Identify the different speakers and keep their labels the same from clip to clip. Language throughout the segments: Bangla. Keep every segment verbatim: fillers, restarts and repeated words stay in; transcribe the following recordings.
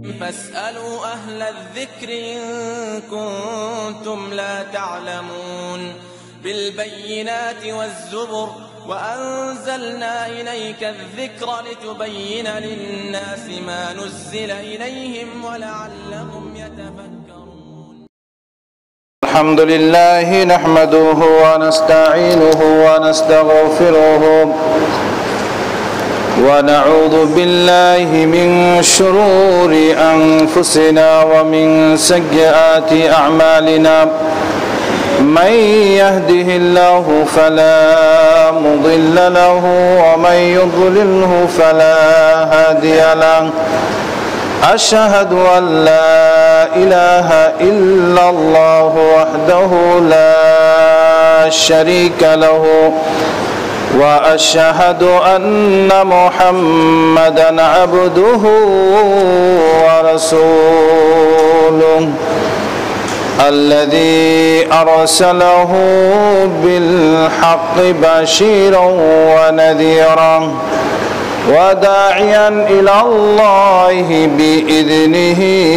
Speaker 1: فاسألوا أهل الذكر إن كنتم لا تعلمون بالبينات والزبر وأنزلنا إليك الذكر لتبين للناس ما نزل إليهم ولعلهم يتفكرون.
Speaker 2: الحمد لله نحمده ونستعينه ونستغفره ونعوذ بالله من شرور أنفسنا ومن سيئات أعمالنا من يهده الله فلا مضل له ومن يضلله فلا هادي له أشهد أن لا إله إلا الله وحده لا شريك له وأشهد أن محمدًا عبده ورسوله الذي أرسله بالحق بشيرا ونذيرا وداعيا إلى الله بإذنه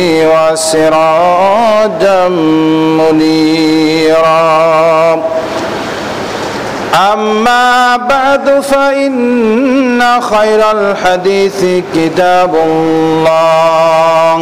Speaker 2: وسراجا منيرا. أما بعد فإن خير الحديث كتاب الله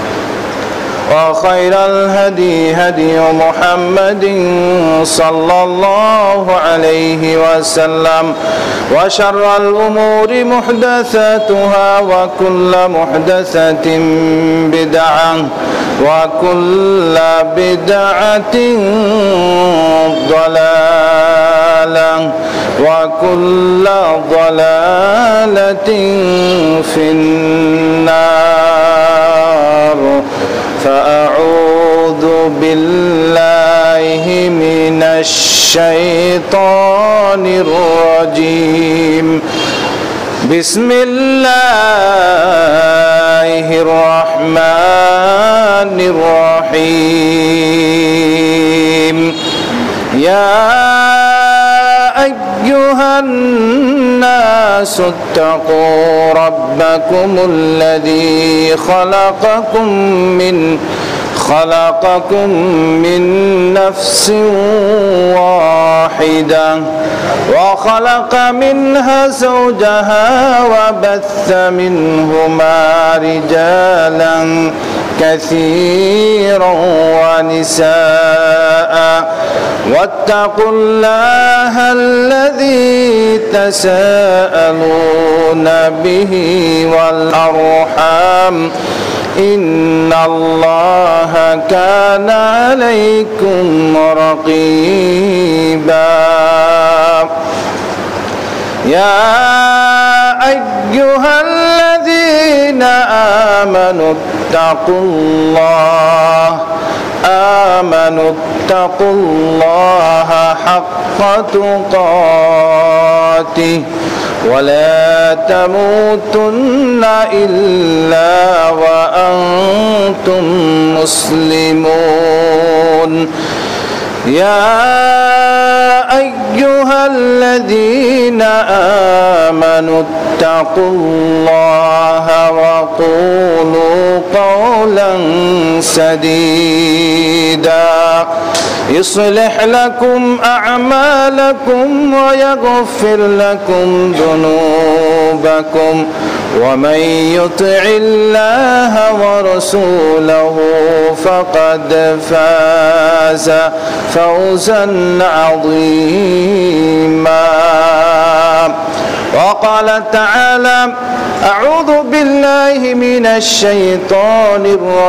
Speaker 2: وخير الهدي هدي محمد صلى الله عليه وسلم وشر الأمور محدثاتها وكل محدثة بدعة وكل بدعة ضلالة وكل ضلالة في النار. فأعوذ بالله من الشيطان الرجيم. بسم الله الرحمن الرحيم. يا أيها الناس اتقوا ربكم الذي خلقكم من خلقكم من نفس واحدة وخلق منها زوجها وبث منهما رجالا كثيرا ونساء واتقوا الله الذي تساءلون به والأرحام إن الله كان عليكم رقيبا. يا أيها الذين آمنوا اتقوا الله آمنوا اتقوا الله حق تقاته ولا تموتن إلا وأنتم مسلمون. يا أيها الذين آمنوا اتقوا الله وقولوا قولا سديدا يصلح لكم أعمالكم ويغفر لكم ذنوبكم ومن يطع الله ورسوله فقد فاز فوزا عظيما. وقال تعالى: أعوذ بالله من الشيطان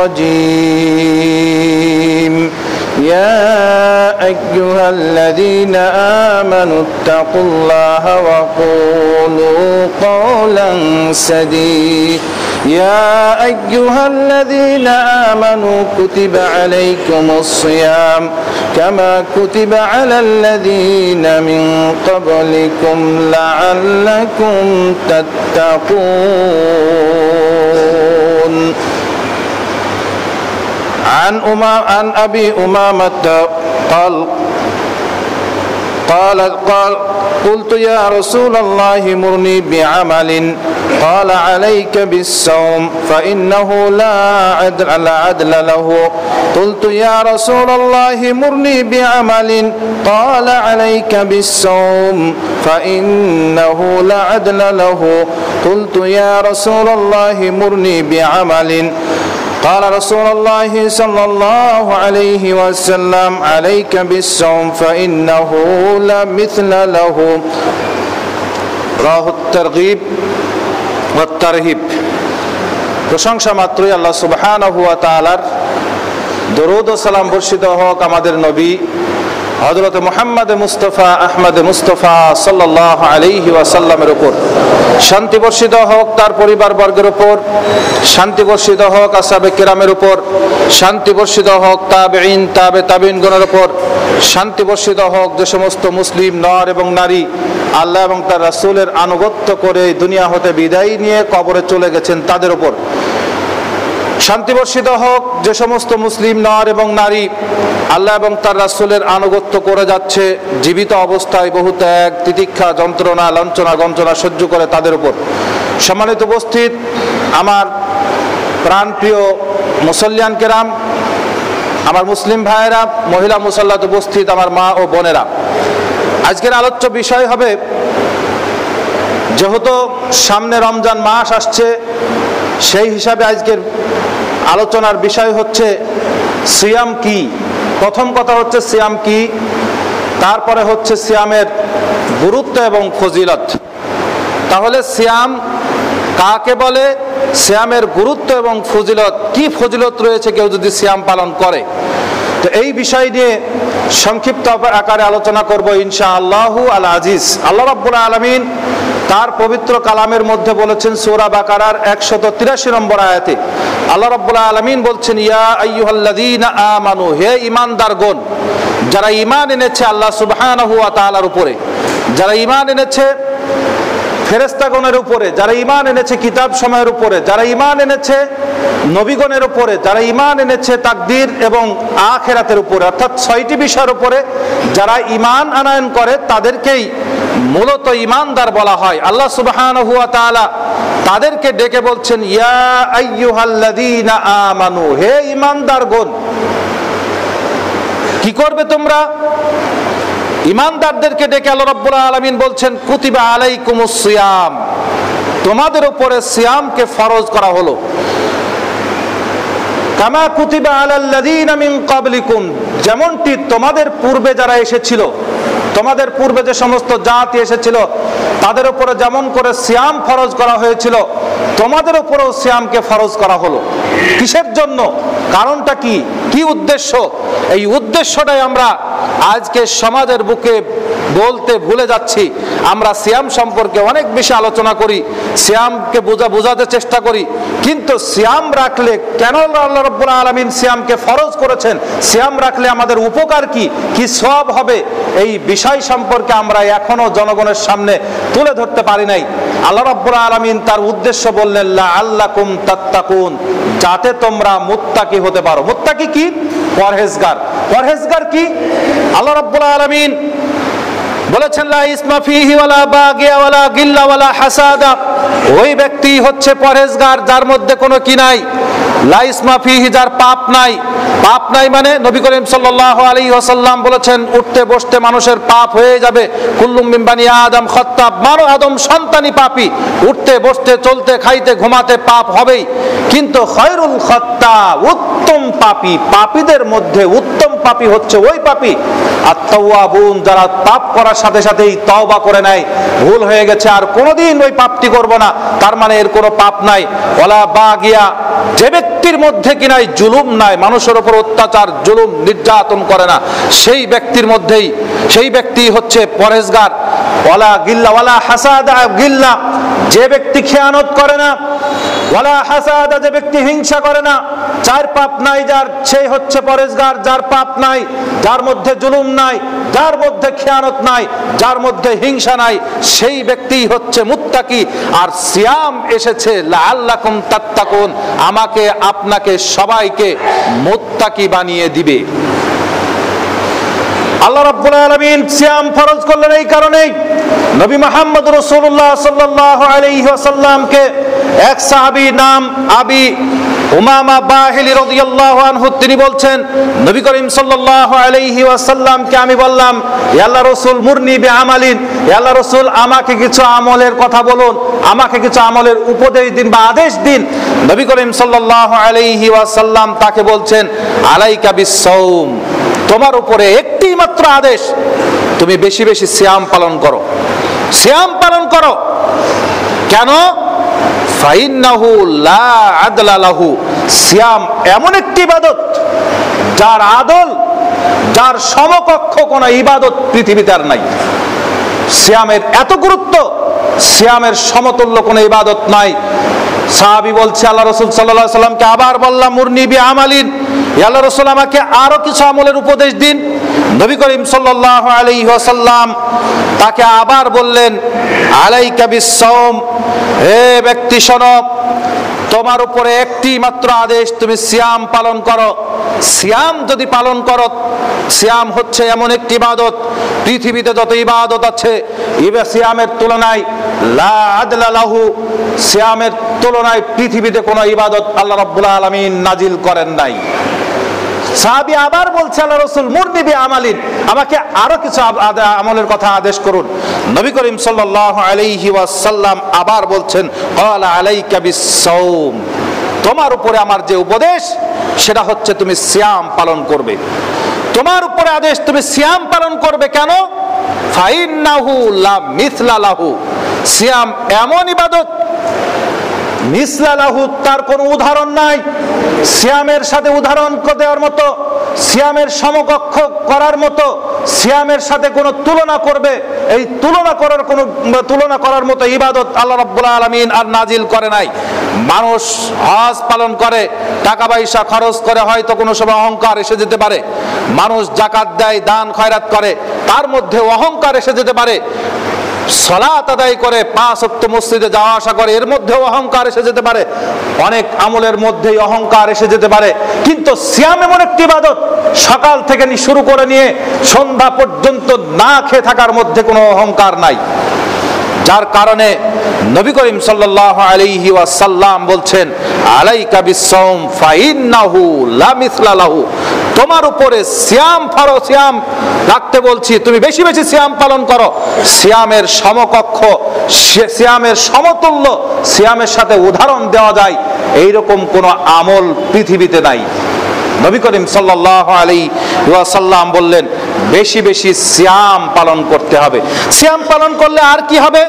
Speaker 2: الرجيم. يا أيها الذين آمنوا اتقوا الله وقولوا قولا سديدا يا أيها الذين آمنوا كتب عليكم الصيام كما كتب على الذين من قبلكم لعلكم تتقون. عن أمام عن أبي أمامة قال قال قال قلت يا رسول الله مرني بعمل قال عليك بالصوم فإنه لا عدل لا عدل له قلت يا رسول الله مرني بعمل قال عليك بالصوم فإنه لا عدل له قلت يا رسول الله مرني بعمل قال رسول الله صلى الله عليه وسلم عليك بالصوم فإنه لا مثل له রাহু তারগীব ওয়া তারহিব। প্রশংসা মাত্রই আল্লাহ সুবহানাহু ওয়া তাআলার, দরুদ ও সালাম বর্ষিত হোক আমাদের নবী হযরত মুহাম্মদ মুস্তাফা আহমদ মুস্তাফা সাল্লাল্লাহু আলাইহি ওয়াসাল্লামের উপর। শান্তি বর্ষিত হোক তার পরিবার বর্গের উপর, শান্তি বর্ষিত হোক আসহাবে কিরামের উপর, শান্তি বর্ষিত হোক তাবেঈন তাবে তাবেঈনগণের উপর, শান্তি বর্ষিত হোক যে সমস্ত মুসলিম নর এবং নারী আল্লাহ এবং তার রাসূলের আনুগত্য করে দুনিয়া হতে বিদায় নিয়ে কবরে চলে গেছেন তাদের উপর। শান্তি বর্ষিত হোক যে সমস্ত মুসলিম নর এবং নারী আল্লাহ এবং তার রাসূলের আনুগত্য করে যাচ্ছে জীবিত অবস্থায় বহু ত্যাগ তিতিক্ষা যন্ত্রণা লাঞ্ছনা গঞ্জনা সহ্য করে তাদের উপর। সম্মানিত উপস্থিত, আমার প্রাণপ্রিয় মুসল্লিয়ান কেরাম, আমার মুসলিম ভাইয়েরা, মহিলা মুসল্লাত উপস্থিত আমার মা ও বোনেরা, আজকের আলোচ্য বিষয় হবে, যেহেতু সামনে রমজান মাস আসছে সেই হিসাবে আজকের আলোচনার বিষয় হচ্ছে সিয়াম কি। প্রথম কথা হচ্ছে সিয়াম কি, তারপরে হচ্ছে সিয়ামের গুরুত্ব এবং ফজিলত। তাহলে সিয়াম কাকে বলে, সিয়ামের গুরুত্ব এবং ফজিলত, কি ফজিলত রয়েছে কেউ যদি সিয়াম পালন করে, তো এই বিষয় নিয়ে সংক্ষিপ্ত আকারে আলোচনা করব ইনশাআল্লাহ আল আজিজ। আল্লাহ রাব্বুল আলামিন তার পবিত্র কালামের মধ্যে বলেছেন সূরা বাকারার একশত তিরাশি নম্বর আয়াতে আল্লাহ রাব্বুল আলামিন বলছেন, ইয়া আইয়ুহাল্লাযীনা আমানু, হে ঈমানদারগণ, যারা ঈমান এনেছে আল্লাহ সুবহানাহু ওয়া তাআলার উপরে, যারা ঈমান এনেছে ফেরেশতাগণের উপরে, যারা ঈমান এনেছে কিতাব সময়ের উপরে, যারা ঈমান এনেছে নবীগণের উপরে, যারা ঈমান এনেছে তাকদীর এবং আখিরাতের উপরে, অর্থাৎ ছয়টি বিষয়ের উপরে যারা ঈমান আনয়ন করে তাদেরকেই মূলত ঈমানদার বলা হয়। আল্লাহ সুবহানাহু ওয়া তাআলা তাদেরকে ডেকে বলছেন, ইয়া আইয়ুহাল্লাযীনা আমানু, হে ঈমানদারগণ, কি করবে তোমরা? ঈমানদারদেরকে ডেকে আল্লাহ রাব্বুল আলামিন বলছেন, কুতিবা আলাইকুমুস সিয়াম, তোমাদের উপরে সিয়ামকে ফরজ করা হলো। কামা কুতিবা আলাল্লাযীনা মিন ক্বাবলিকুম, যেমনটি তোমাদের পূর্বে যারা এসেছিল, তোমাদের পূর্বে যে সমস্ত জাতি এসেছিল তাদের উপরে যেমন করে সিয়াম ফরজ করা হয়েছিল তোমাদের উপরেও সিয়ামকে ফরজ করা হলো। কিসের জন্য? কারণটা কি, কি উদ্দেশ্য? এই উদ্দেশ্যটাই আমরা আজকে সমাজের বুকে বলতে ভুলে যাচ্ছি। আমরা সিয়াম সম্পর্কে অনেক বেশি আলোচনা করি, সিয়ামকে বোঝা বোঝাতে চেষ্টা করি, কিন্তু সিয়াম রাখলে কেন আল্লাহ রাব্বুল আলামিন সিয়ামকে ফরজ করেছেন, সিয়াম রাখলে আমাদের উপকার কি, কি সওয়াব হবে, এই বিষয় সম্পর্কে আমরা এখনো জনগণের সামনে তুলে ধরতে পারি নাই। আল্লাহ রাব্বুল আলামিন তার উদ্দেশ্য বললেন, লাআল্লাকুম তাত্তাকুন, যাতে তোমরা মুত্তাকি হতে পারো। মুত্তাকি কি? পরহেজগার। পরহেজগার কি? আল্লাহ রাব্বুল আলামিন বলেছেন, লা ইসমা ফিহি ওয়ালা বাগিয়া ওয়ালা গিল্লা ওয়ালা হাসাদা, ওই ব্যক্তি হচ্ছে পরহেজগার যার মধ্যে কোনো কি নাই, লা ইসমা ফিহি, যার পাপ নাই। পাপ নাই মানে নবী করিম সাল্লাল্লাহু আলাইহি ওয়াসাল্লাম বলেছেন, উঠতে বসতে মানুষের পাপ হয়ে যাবে, কুল্লুম মিন বানি আদম খাত্তাব, মানব আদম সন্তানই পাপী, উঠতে বসতে চলতে খাইতে ঘুমাতে পাপ হবেই, কিন্তু খায়রুল খাত্তা, উত্তম পাপী, পাপীদের মধ্যে উত্তম পাপী হচ্ছে ওই পাপী আত-তাওয়াবুন, যারা পাপ করার সাথে সাথেই তওবা করে নেয়, ভুল হয়ে গেছে আর কোনোদিন ওই পাপটি করব না, তার মানে এর কোনো পাপ নাই। ওয়ালা বাগিয়া, যে ব্যক্তির মধ্যে কি নাই, জুলুম নাই, মানুষের উপর অত্যাচার জুলুম নির্যাতন করে না, সেই ব্যক্তির মধ্যেই, সেই ব্যক্তি হচ্ছে পরহেজগার। ওয়ালা গিল্লা ওয়ালা হাসাদা, গিল্লা, যে ব্যক্তি খেয়ানত করে না, ওয়ালা হাসাদা, যে ব্যক্তি হিংসা করে না, যার পাপ নাই, যার সেই হচ্ছে পরহেজগার, যার পাপ নাই, যার মধ্যে জুলুম নাই, যার মধ্যে খেয়ানত নাই, যার মধ্যে হিংসা নাই, সেই ব্যক্তিই হচ্ছে মুত্তাকি। আর সিয়াম এসেছে লাআল্লাকুম তাত্তাকুন, আমাকে আপনাকে সবাইকে মুত্তাকি বানিয়ে দিবে। আল্লাহ রাব্বুল আলামিন সিয়াম ফরজ করলেন এই কারণেই, নবী মুহাম্মদ রাসূলুল্লাহ সাল্লাল্লাহু আলাইহি ওয়াসাল্লামকে এক সাহাবী নাম আবি উমামা বাহিলি রাদিয়াল্লাহু আনহু তিনি বলছেন, নবী করিম সাল্লাল্লাহু আলাইহি ওয়াসাল্লামকে আমি বললাম, ইয়া আল্লাহর রাসূল মুরনি বিআমালিন, ইয়া আল্লাহর রাসূল আমাকে কিছু আমলের কথা বলুন, আমাকে কিছু আমলের উপদেশ দিন বা আদেশ দিন। নবী করিম সাল্লাল্লাহু আলাইহি ওয়াসাল্লাম তাকে বলছেন, আলাইকা বিসসাওম, তোমার উপরে একটি মাত্র আদেশ, তুমি বেশি বেশি সিয়াম পালন করো, সিয়াম পালন করো। কেন? ফাইন্নাহু লা আদলা লাহু, সিয়াম এমন একটি ইবাদত যার আদল, যার সমকক্ষ কোন ইবাদত পৃথিবীতে আর নাই। সিয়ামের এত গুরুত্ব, সিয়ামের সমতুল্য কোন ইবাদত নাই। সাহাবী বলছে, আল্লাহ রাসূল সাল্লাল্লাহু আলাইহি সাল্লামকে আবার বললাম, মুরনি বিআমালিন, ইয়া আল্লাহর রাসূল আমাকে আরো কিছু আমলের উপদেশ দিন। নবী করিম সাল্লাল্লাহু আলাইহি ওয়াসাল্লাম তাকে আবার বললেন, আলাইকা বিসসাওম, হে ব্যক্তি শোনো, তোমার উপরে একটি মাত্র আদেশ, তুমি সিয়াম পালন করো। সিয়াম যদি পালন করো, সিয়াম হচ্ছে এমন একটি ইবাদত, পৃথিবীতে যত ইবাদত আছে ইবা সিয়ামের তুলনায় লা আদলা লাহু, সিয়ামের তুলনায় পৃথিবীতে কোনো ইবাদত আল্লাহ রাব্বুল আলামিন নাজিল করেন নাই। সাহাবী আবার বলছে, আল্লাহ রাসূল মুরনি বিআমালিন, আমাকে আরো কিছু আমলের কথা আদেশ করুন। নবী করিম সাল্লাল্লাহু আলাইহি ওয়াসাল্লাম আবার বলছেন, ক্বালা আলাইকা বিসসাওম, তোমার উপরে আমার যে উপদেশ সেটা হচ্ছে তুমি সিয়াম পালন করবে। তোমার উপরে আদেশ, তুমি সিয়াম পালন করবে। কেন? ফাইন্নাহু লা মিসলা লাহু, সিয়াম এমন ইবাদত, মিসলা লাহু তার কোনো উদাহরণ নাই। সিয়ামের সাথে উদাহরণ দেওয়ার মতো, সিয়ামের সমকক্ষ করার মতো, সিয়ামের সাথে কোনো তুলনা করবে, এই তুলনা করার কোনো তুলনা করার মতো ইবাদত আল্লাহ রাব্বুল আলামিন আর নাজিল করে নাই। মানুষ হজ পালন করে, টাকা পয়সা খরচ করে, হয়তো কোনো সময় অহংকার এসে যেতে পারে। মানুষ যাকাত দেয়, দান খয়রাত করে, তার মধ্যে অহংকার এসে যেতে পারে। সালাত আদায় করে, পাঁচ ওয়াক্ত মসজিদে যাওয়া আসা করে, এর মধ্যেও অহংকার এসে যেতে পারে। অনেক আমলের মধ্যেই অহংকার এসে যেতে পারে। কিন্তু সিয়াম এমন একটি ইবাদত, সকাল থেকে শুরু করে নিয়ে সন্ধ্যা পর্যন্ত না খেয়ে থাকার মধ্যে কোনো অহংকার নাই। যার কারণে নবী করিম সাল্লাল্লাহু আলাইহি ওয়াসাল্লাম বলছেন, আলাইকা বিসসাওম ফাইন্নাহু লা মিসলা লাহু, তোমার উপরে সিয়াম ফরজ, সিয়াম রাখতে বলছি, তুমি বেশি বেশি সিয়াম পালন করো। সিয়ামের সমকক্ষ, সিয়ামের সমতুল্য, সিয়ামের সাথে উদাহরণ দেওয়া যায় এইরকম কোন আমল পৃথিবীতে নাই। নবী করিম সাল্লাল্লাহু আলাইহি ওয়াসাল্লাম বললেন, বেশি বেশি সিয়াম পালন করতে হবে। সিয়াম পালন করলে আর কি হবে?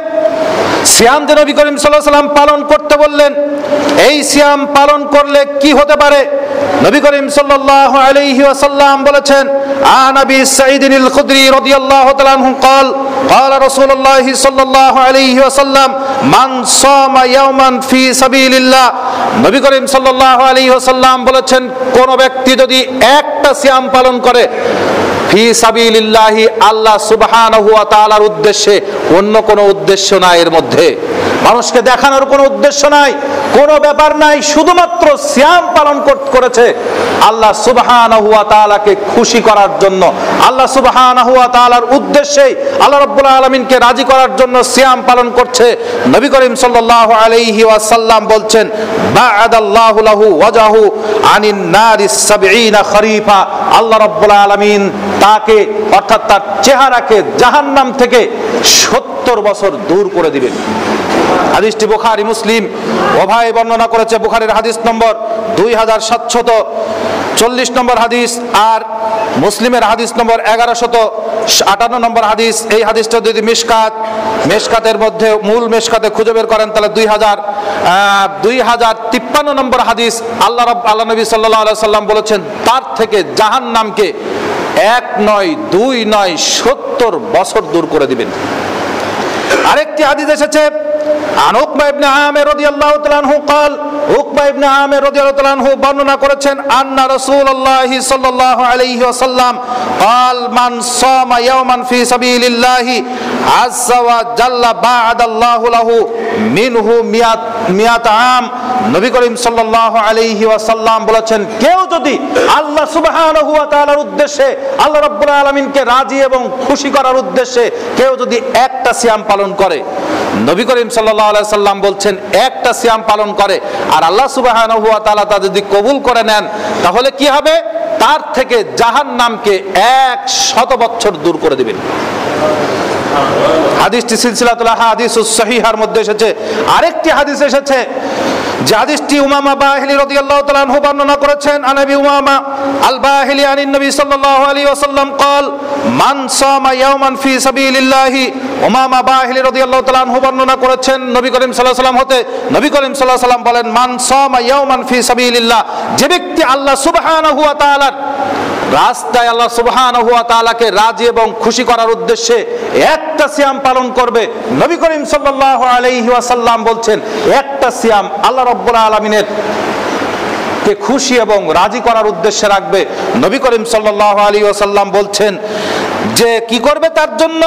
Speaker 2: সিয়াম যে নবী করিম সাল্লাল্লাহু আলাইহি ওয়াসাল্লাম পালন করতে বললেন, এই সিয়াম পালন করলে কি হতে পারে? নবী করিম সাল্লাল্লাহু আলাইহি ওয়াসাল্লাম বলেছেন, আন আবি সাঈদ আল খুদরি রাদিয়াল্লাহু তাআলা আনহু قال قال رسول الله صلى الله عليه وسلم من صام يوما في سبيل الله, নবী করিম সাল্লাল্লাহু আলাইহি ওয়াসাল্লাম বলেছেন, কোন ব্যক্তি যদি একটা সিয়াম পালন করে ফি সাবিলিল্লাহি, আল্লাহ সুবহানাহু ওয়া তাআলার উদ্দেশ্যে, অন্য কোনো উদ্দেশ্য নাই এর মধ্যে, মানুষকে দেখানোর কোনো উদ্দেশ্য নাই, কোনো ব্যাপার নাই, শুধুমাত্র সিয়াম পালন করেছে আল্লাহ সুবহানাহু ওয়া তাআলাকে খুশি করার জন্য, আল্লাহ সুবহানাহু ওয়া তাআলার উদ্দেশ্যেই, আল্লাহ রাব্বুল আলামিনকে রাজি করার জন্য সিয়াম পালন করছে। নবী করিম সাল্লাল্লাহু আলাইহি ওয়াসাল্লাম বলছেন, বা'আদাল্লাহু লাহু ওয়াজহু আনিন নারিস সাবঈনা খরিফা, আল্লাহ রাব্বুল আলামিন তাকে, অর্থাৎ তার চেহারাকে জাহান্নাম থেকে সত্তর বছর দূর করে দিবেন। হাদিসটি বুখারী মুসলিম উভয় বর্ণনা করেছে। বুখারীর হাদিস নম্বর দুই হাজার সাতশত চল্লিশ নম্বর হাদিস, আর মুসলিমের হাদিস নম্বর এগারোশত আটান্ন নম্বর হাদিস। এই হাদিসটা যদি মিশকাত, মিশকাতের মধ্যে মূল মিশকাতে খুঁজে বের করেন, তাহলে দুই হাজার দুই হাজার তিপ্পান্ন নম্বর হাদিস। আল্লাহ রাব্বুল আল্লাহ নবী সাল্লাল্লাহু আলাইহি সাল্লাম বলেছেন, তার থেকে জাহান্নামকে এক নয়, দুই নয়, সত্তর বছর দূর করে দিবেন। আরেকটি হাদিস এসেছে, আন উকবা ইবনে আমির রাদিয়াল্লাহু তাআলা আনহু قال উকবা ইবনে আমির রাদিয়াল্লাহু তাআলা আনহু বর্ণনা করেছেন আন্না রাসূলুল্লাহ সাল্লাল্লাহু আলাইহি ওয়াসাল্লাম قال মান সামা ইয়াওমান ফি সাবিলিল্লাহি আযজা ওয়া জাল্লা বা'দাল্লাহু লাহু মিনহু মিয়াত মিয়াত আম। নবী করিম সাল্লাল্লাহু আলাইহি ওয়াসাল্লাম বলেছেন, কেউ যদি আল্লাহ সুবহানাহু ওয়া তাআলার উদ্দেশ্যে, আল্লাহ রাব্বুল আলামিনকে রাজি এবং খুশি করার উদ্দেশ্যে কেউ যদি একটা সিয়াম পালন করে, নবী করিম সাল্লাল্লাহু আলাইহি সাল্লাম বলছেন একটা সিয়াম পালন করে, আর আল্লাহ সুবহানাহু ওয়া তাআলা তা যদি কবুল করে নেন, তাহলে কি হবে? তার থেকে জাহান্নামকে এক শত বছর দূর করে দিবেন। হাদিসটি সিলসিলাতুল আহাদিসুস সহিহার মধ্যে এসেছে। আরেকটি হাদিস এসেছে যে হাদিসটি উমামা বাহিলি রাদিয়াল্লাহু তাআলা আনহু বর্ণনা করেছেন। আনাবি উমামা আল বাহিলি আনিন নবী সাল্লাল্লাহু আলাইহি ওয়াসাল্লাম قال মান সামা ইয়াওমান ফি সাবিলিল্লাহি। উমামা বাহিলি রাদিয়াল্লাহু তাআলা আনহু বর্ণনা করেছেন নবী করিম সাল্লাল্লাহু আলাইহি ওয়াসাল্লাম হতে, নবী করিম সাল্লাল্লাহু আলাইহি ওয়াসাল্লাম বলেন, মান সামা ইয়াওমান ফি সাবিলিল্লাহ, যে ব্যক্তি আল্লাহ সুবহানাহু ওয়া তাআলার রাস্তায়, আল্লাহ সুবহানাহু ওয়া তাআলাকে রাজি এবং খুশি করার উদ্দেশ্যে একটা সিয়াম পালন করবে, নবী করিম সাল্লাল্লাহু আলাইহি ওয়াসাল্লাম বলছেন একটা সিয়াম আল্লাহ রাব্বুল আলামিনের কে খুশি এবং রাজি করার উদ্দেশ্যে রাখবে। নবী করিম সাল্লাল্লাহু আলাইহি ওয়াসাল্লাম বলছেন যে কি করবে তার জন্য,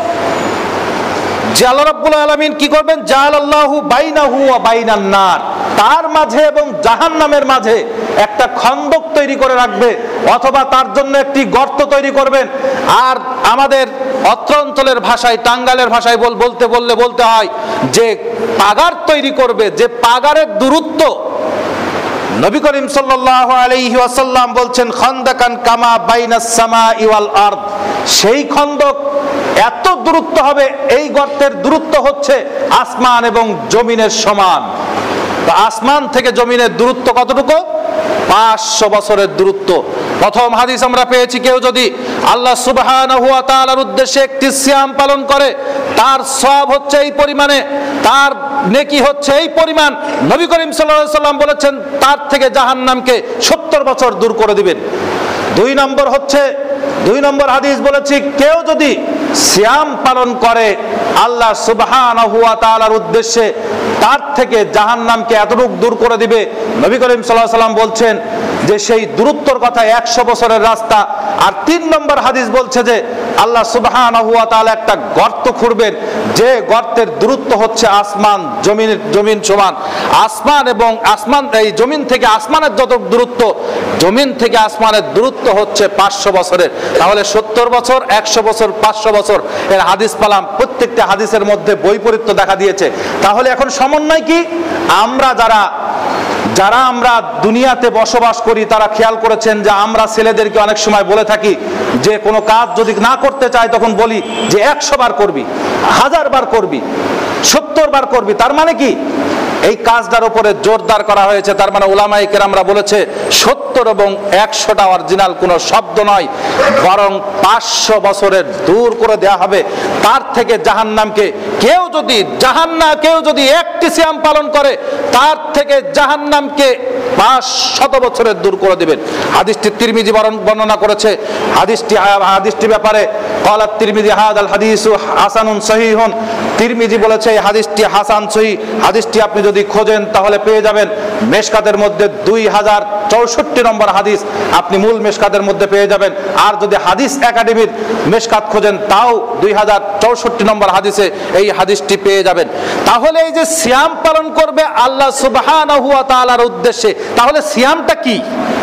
Speaker 2: যে আল্লাহ রাব্বুল আলামিন কি করবেন, জাআলাল্লাহু বাইনাহু ওয়া বাইনান নার, তার মাঝে এবং জাহান্নামের মাঝে একটা খন্দক তৈরি করে রাখবে, অথবা তার জন্য একটি গর্ত তৈরি করবেন। আর আমাদের অত্র অঞ্চলের ভাষায়, টাঙ্গাইলের ভাষায় বলতে বললে বলতে হয় যে পাগার তৈরি করবে, যে পাগারের দূরত্ব, নবী করিম সাল্লাল্লাহু আলাইহি ওয়াসাল্লাম বলছেন খান্দাকান কামা বাইনাস সামাই ওয়াল আরদ, সেই খন্দক এত দূরত্ব হবে, এই গর্তের দূরত্ব হচ্ছে আসমান এবং জমিনের সমান। তো আসমান থেকে জমিনের দূরত্ব কতটুকু? পাঁচশো বছরের দূরত্ব। প্রথম হাদিস আমরা পেয়েছি, কেউ যদি আল্লাহ সুবহানাহু ওয়া তাআলার উদ্দেশ্যে একটি সিয়াম পালন করে, তার সওয়াব হচ্ছে এই পরিমাণে, তার নেকি হচ্ছে এই পরিমাণ। নবী করিম সাল্লাল্লাহু আলাইহি ওয়াসাল্লাম বলেছেন তার থেকে জাহান্নামকে সত্তর বছর দূর করে দিবেন। দুই নম্বর হচ্ছে, দুই নম্বর হাদিস বলেছি, কেউ যদি সিয়াম পালন করে আল্লাহ সুবহানাহু ওয়া তাআলার উদ্দেশ্যে, তার থেকে জাহান্নামকে এতটুকু দূর করে দিবে। নবী করিম সাল্লাল্লাহু আলাইহি ওয়াসাল্লাম বলছেন যে সেই দূরত্বর কথা একশো বছরের রাস্তা। আর তিন নম্বর হাদিস বলছে যে আল্লাহ সুবহানাহু ওয়া তাআলা একটা গর্ত খুঁড়বেন, যে গর্তের দূরত্ব হচ্ছে আসমান জমিন জমিন সমান। আসমান এবং আসমান, এই জমিন থেকে আসমানের যত দূরত্ব, জমিন থেকে আসমানের দূরত্ব হচ্ছে পাঁচশো বছরের। তাহলে সত্তর বছর, একশো বছর, পাঁচশো বছর এর হাদিস পালাম। প্রত্যেকটা হাদিসের মধ্যে বৈপরীত্য দেখা দিয়েছে। তাহলে এখন সমন্বয় কি? আমরা যারা যারা আমরা দুনিয়াতে বসবাস করি, তারা খেয়াল করেছেন যে আমরা ছেলেদেরকে অনেক সময় বলে থাকি যে কোনো কাজ যদি না করতে চাই, তখন বলি যে একশো বার করবি, হাজার বার করবি, সত্তর বার করবি। তার মানে কি? এই কাজটার উপরে জোরদার করা হয়েছে। তার মানে উলামায়ে কেরামরা বলেছে সত্তর এবং একশোটা অরিজিনাল কোনো শব্দ নয়, বরং পাঁচশো বছরের দূর করে দেয়া হবে তার থেকে জাহান্নামকে। কেউ যদি জাহান্নাম কেউ যদি একটি সিয়াম পালন করে, তার থেকে জাহান্নামকে পাঁচ শত বছরের দূর করে দিবেন। হাদিসটি তিরমিজি বর্ণনা করেছে। হাদিসটি হাদিসটি ব্যাপারে ক্বালাত তিরমিজি হাদাল হাদিসু হাসানুন সহিহুন, তিরমিজি বলেছে এই হাদিসটি হাসান সহিহ। হাদিসটি আপনি যদি খোঁজেন তাহলে পেয়ে যাবেন মেশকাতের মধ্যে দুই হাজার চৌষট্টি নম্বর হাদিস আপনি মূল মেশকাতের মধ্যে পেয়ে যাবেন। আর যদি হাদিস একাডেমির মেশকাত খোঁজেন, তাও দুই হাজার চৌষট্টি নম্বর হাদিসে এই হাদিসটি পেয়ে যাবেন। তাহলে এই যে সিয়াম পালন করবে আল্লাহ সুবহানাহু ওয়া তাআলার উদ্দেশ্যে, তাহলে সিয়ামটা কি?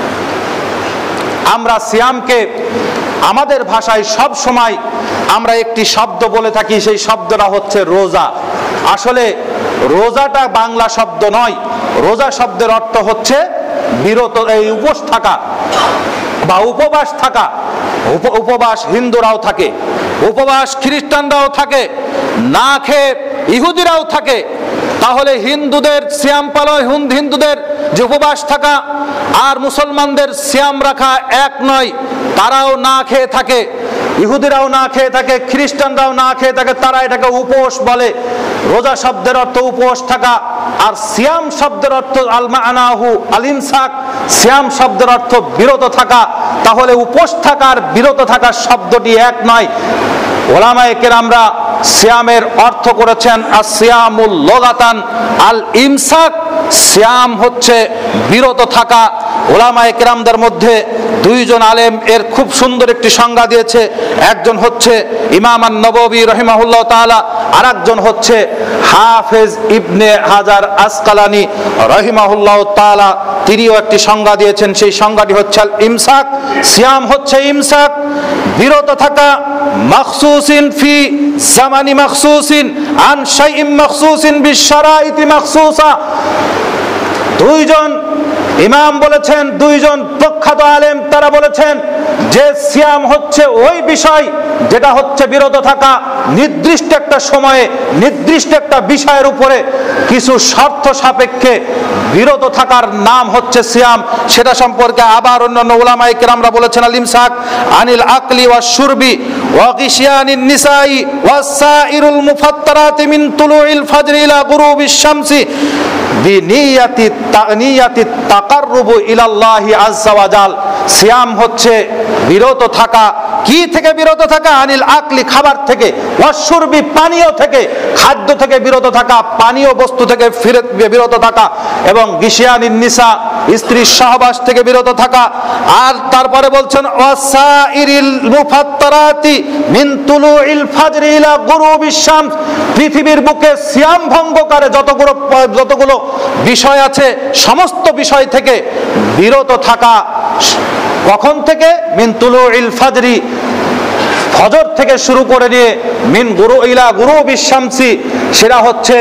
Speaker 2: আমরা সিয়ামকে আমাদের ভাষায় সব সময় আমরা একটি শব্দ বলে থাকি, সেই শব্দটা হচ্ছে রোজা। আসলে রোজাটা বাংলা শব্দ নয়। রোজা শব্দের অর্থ হচ্ছে বিরত, এই উপোস থাকা বা উপবাস থাকা। উপবাস হিন্দুরাও থাকে, উপবাস খ্রিস্টানরাও থাকে, না খেয়ে ইহুদিরাও থাকে। তাহলে হিন্দুদের সিয়াম পালন, হিন্দুদের যে উপবাস থাকা আর মুসলমানদের সিয়াম রাখা এক নয়। তারাও না খেয়ে থাকে, ইহুদিরাও না খেয়ে থাকে, খ্রিস্টানরাও না খেয়ে থাকে, তারা এটাকে উপোস বলে। রোজা শব্দের অর্থ উপোস থাকা, আর সিয়াম শব্দের অর্থ আল মা'নাহু আল ইমসাক, সিয়াম শব্দের অর্থ বিরত থাকা। তাহলে উপোস থাকার বিরত থাকার শব্দটি এক নয়। ওলামায়ে কেরামরা সিয়ামের অর্থ করেছেন আসিয়ামুল লগাতান আল ইমসাক, সিয়াম হচ্ছে বিরত থাকা। উলামায়ে কেরামদের মধ্যে দুইজন আলেম এর খুব সুন্দর একটি সংজ্ঞা দিয়েছে। একজন হচ্ছে ইমাম আন-নববী রাহিমাহুল্লাহ তাআলা, আর একজন হচ্ছে হাফেজ ইবনে হাজার আসকালানি রাহিমাহুল্লাহ তাআলা, তিনিও একটি সংজ্ঞা দিয়েছেন। সেই সংজ্ঞাটি হচ্ছে আল ইমসাক, সিয়াম হচ্ছে ইমসাক, বিরত থাকা, মাখসুসিন ফি জামানি মাখসুসিন আন শাইইন মাখসুসিন বিশরাইতি মাখসুসা। দুইজন ইমাম বলেছেন, দুইজন প্রখ্যাত আলেম তারা বলেছেন যে সিয়াম হচ্ছে ওই বিষয় যেটা হচ্ছে বিরত থাকা নির্দিষ্ট একটা সময়ে নির্দিষ্ট একটা বিষয়ের উপরে কিছু শর্ত সাপেক্ষে বিরত থাকার নাম হচ্ছে সিয়াম। সেটা সম্পর্কে আবার অন্যান্য উলামায়ে কেরামরা বলেছেন আল ইমসাক আনিল আকলি ওয়াশ শুরবি ওয়া গিশিয়ানিন নিসাই ওয়াস সাইরুল মুফাত্তারাতি মিন তুলুইল ফাজর ইলা গুরুবিশ শামসি বিনিয়াতি তানিয়াতি তাকাররুবু ইলাল্লাহি আযজা ওয়া জাল। সিয়াম হচ্ছে বিরত থাকা, কি থেকে বিরত থাকা? আনিল আকলি, খাবার থেকে, ওয়াশুরবি, পানীয় থেকে, খাদ্য থেকে বিরত থাকা, পানীয় বস্তু থেকে বিরত থাকা, এবং গিশিয়ানিন নিসা, স্ত্রীর সহবাস থেকে বিরত থাকা। আর তারপরে বলছেন ওয়াসাইরিল মুফাত্তারাতি মিন তুলুইল ফাজর ইলা গুরুবিশ শামস, পৃথিবীর বুকে সিয়াম ভঙ্গকারী যতগুলো যতগুলো বিষয় আছে সমস্ত বিষয় থেকে বিরত থাকা। কখন থেকে? মিন তুলুইল ফাজরি, ফজর থেকে শুরু করে নিয়ে মিন গুরু ইলা গুরুবিশ শামসি, সেটা হচ্ছে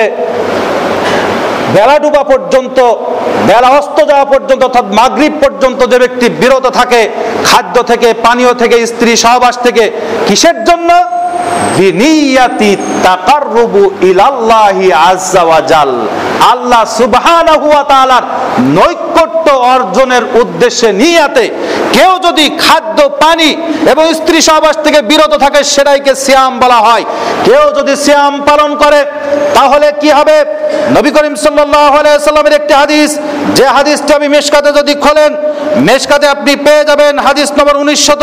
Speaker 2: বেলা ডুবা পর্যন্ত, বেলা অস্ত যাওয়া পর্যন্ত, অর্থাৎ মাগরিব পর্যন্ত যে ব্যক্তি বিরত থাকে খাদ্য থেকে, পানীয় থেকে, স্ত্রী সহবাস থেকে, কিসের জন্য? বিনিয়াতি তাকাররুবু ইলাল্লাহি আযজা ওয়া জাল, আল্লাহ সুবহানাহু ওয়া তাআলার নৈকট্য অর্জনের উদ্দেশ্যে নিয়াতে কেউ যদি খাদ্য, পানি এবং স্ত্রী সহবাস থেকে বিরত থাকে সেটাইকে সিয়াম বলা হয়। কেউ যদি সিয়াম পালন করে তাহলে কি হবে? নবী করিম সাল্লাল্লাহু আলাইহি সাল্লামের একটি হাদিস, যে হাদিসটা আমি মেশকাতে যদি খোলেন, মেশকাতে আপনি পেয়ে যাবেন হাদিস নম্বর উনিশশত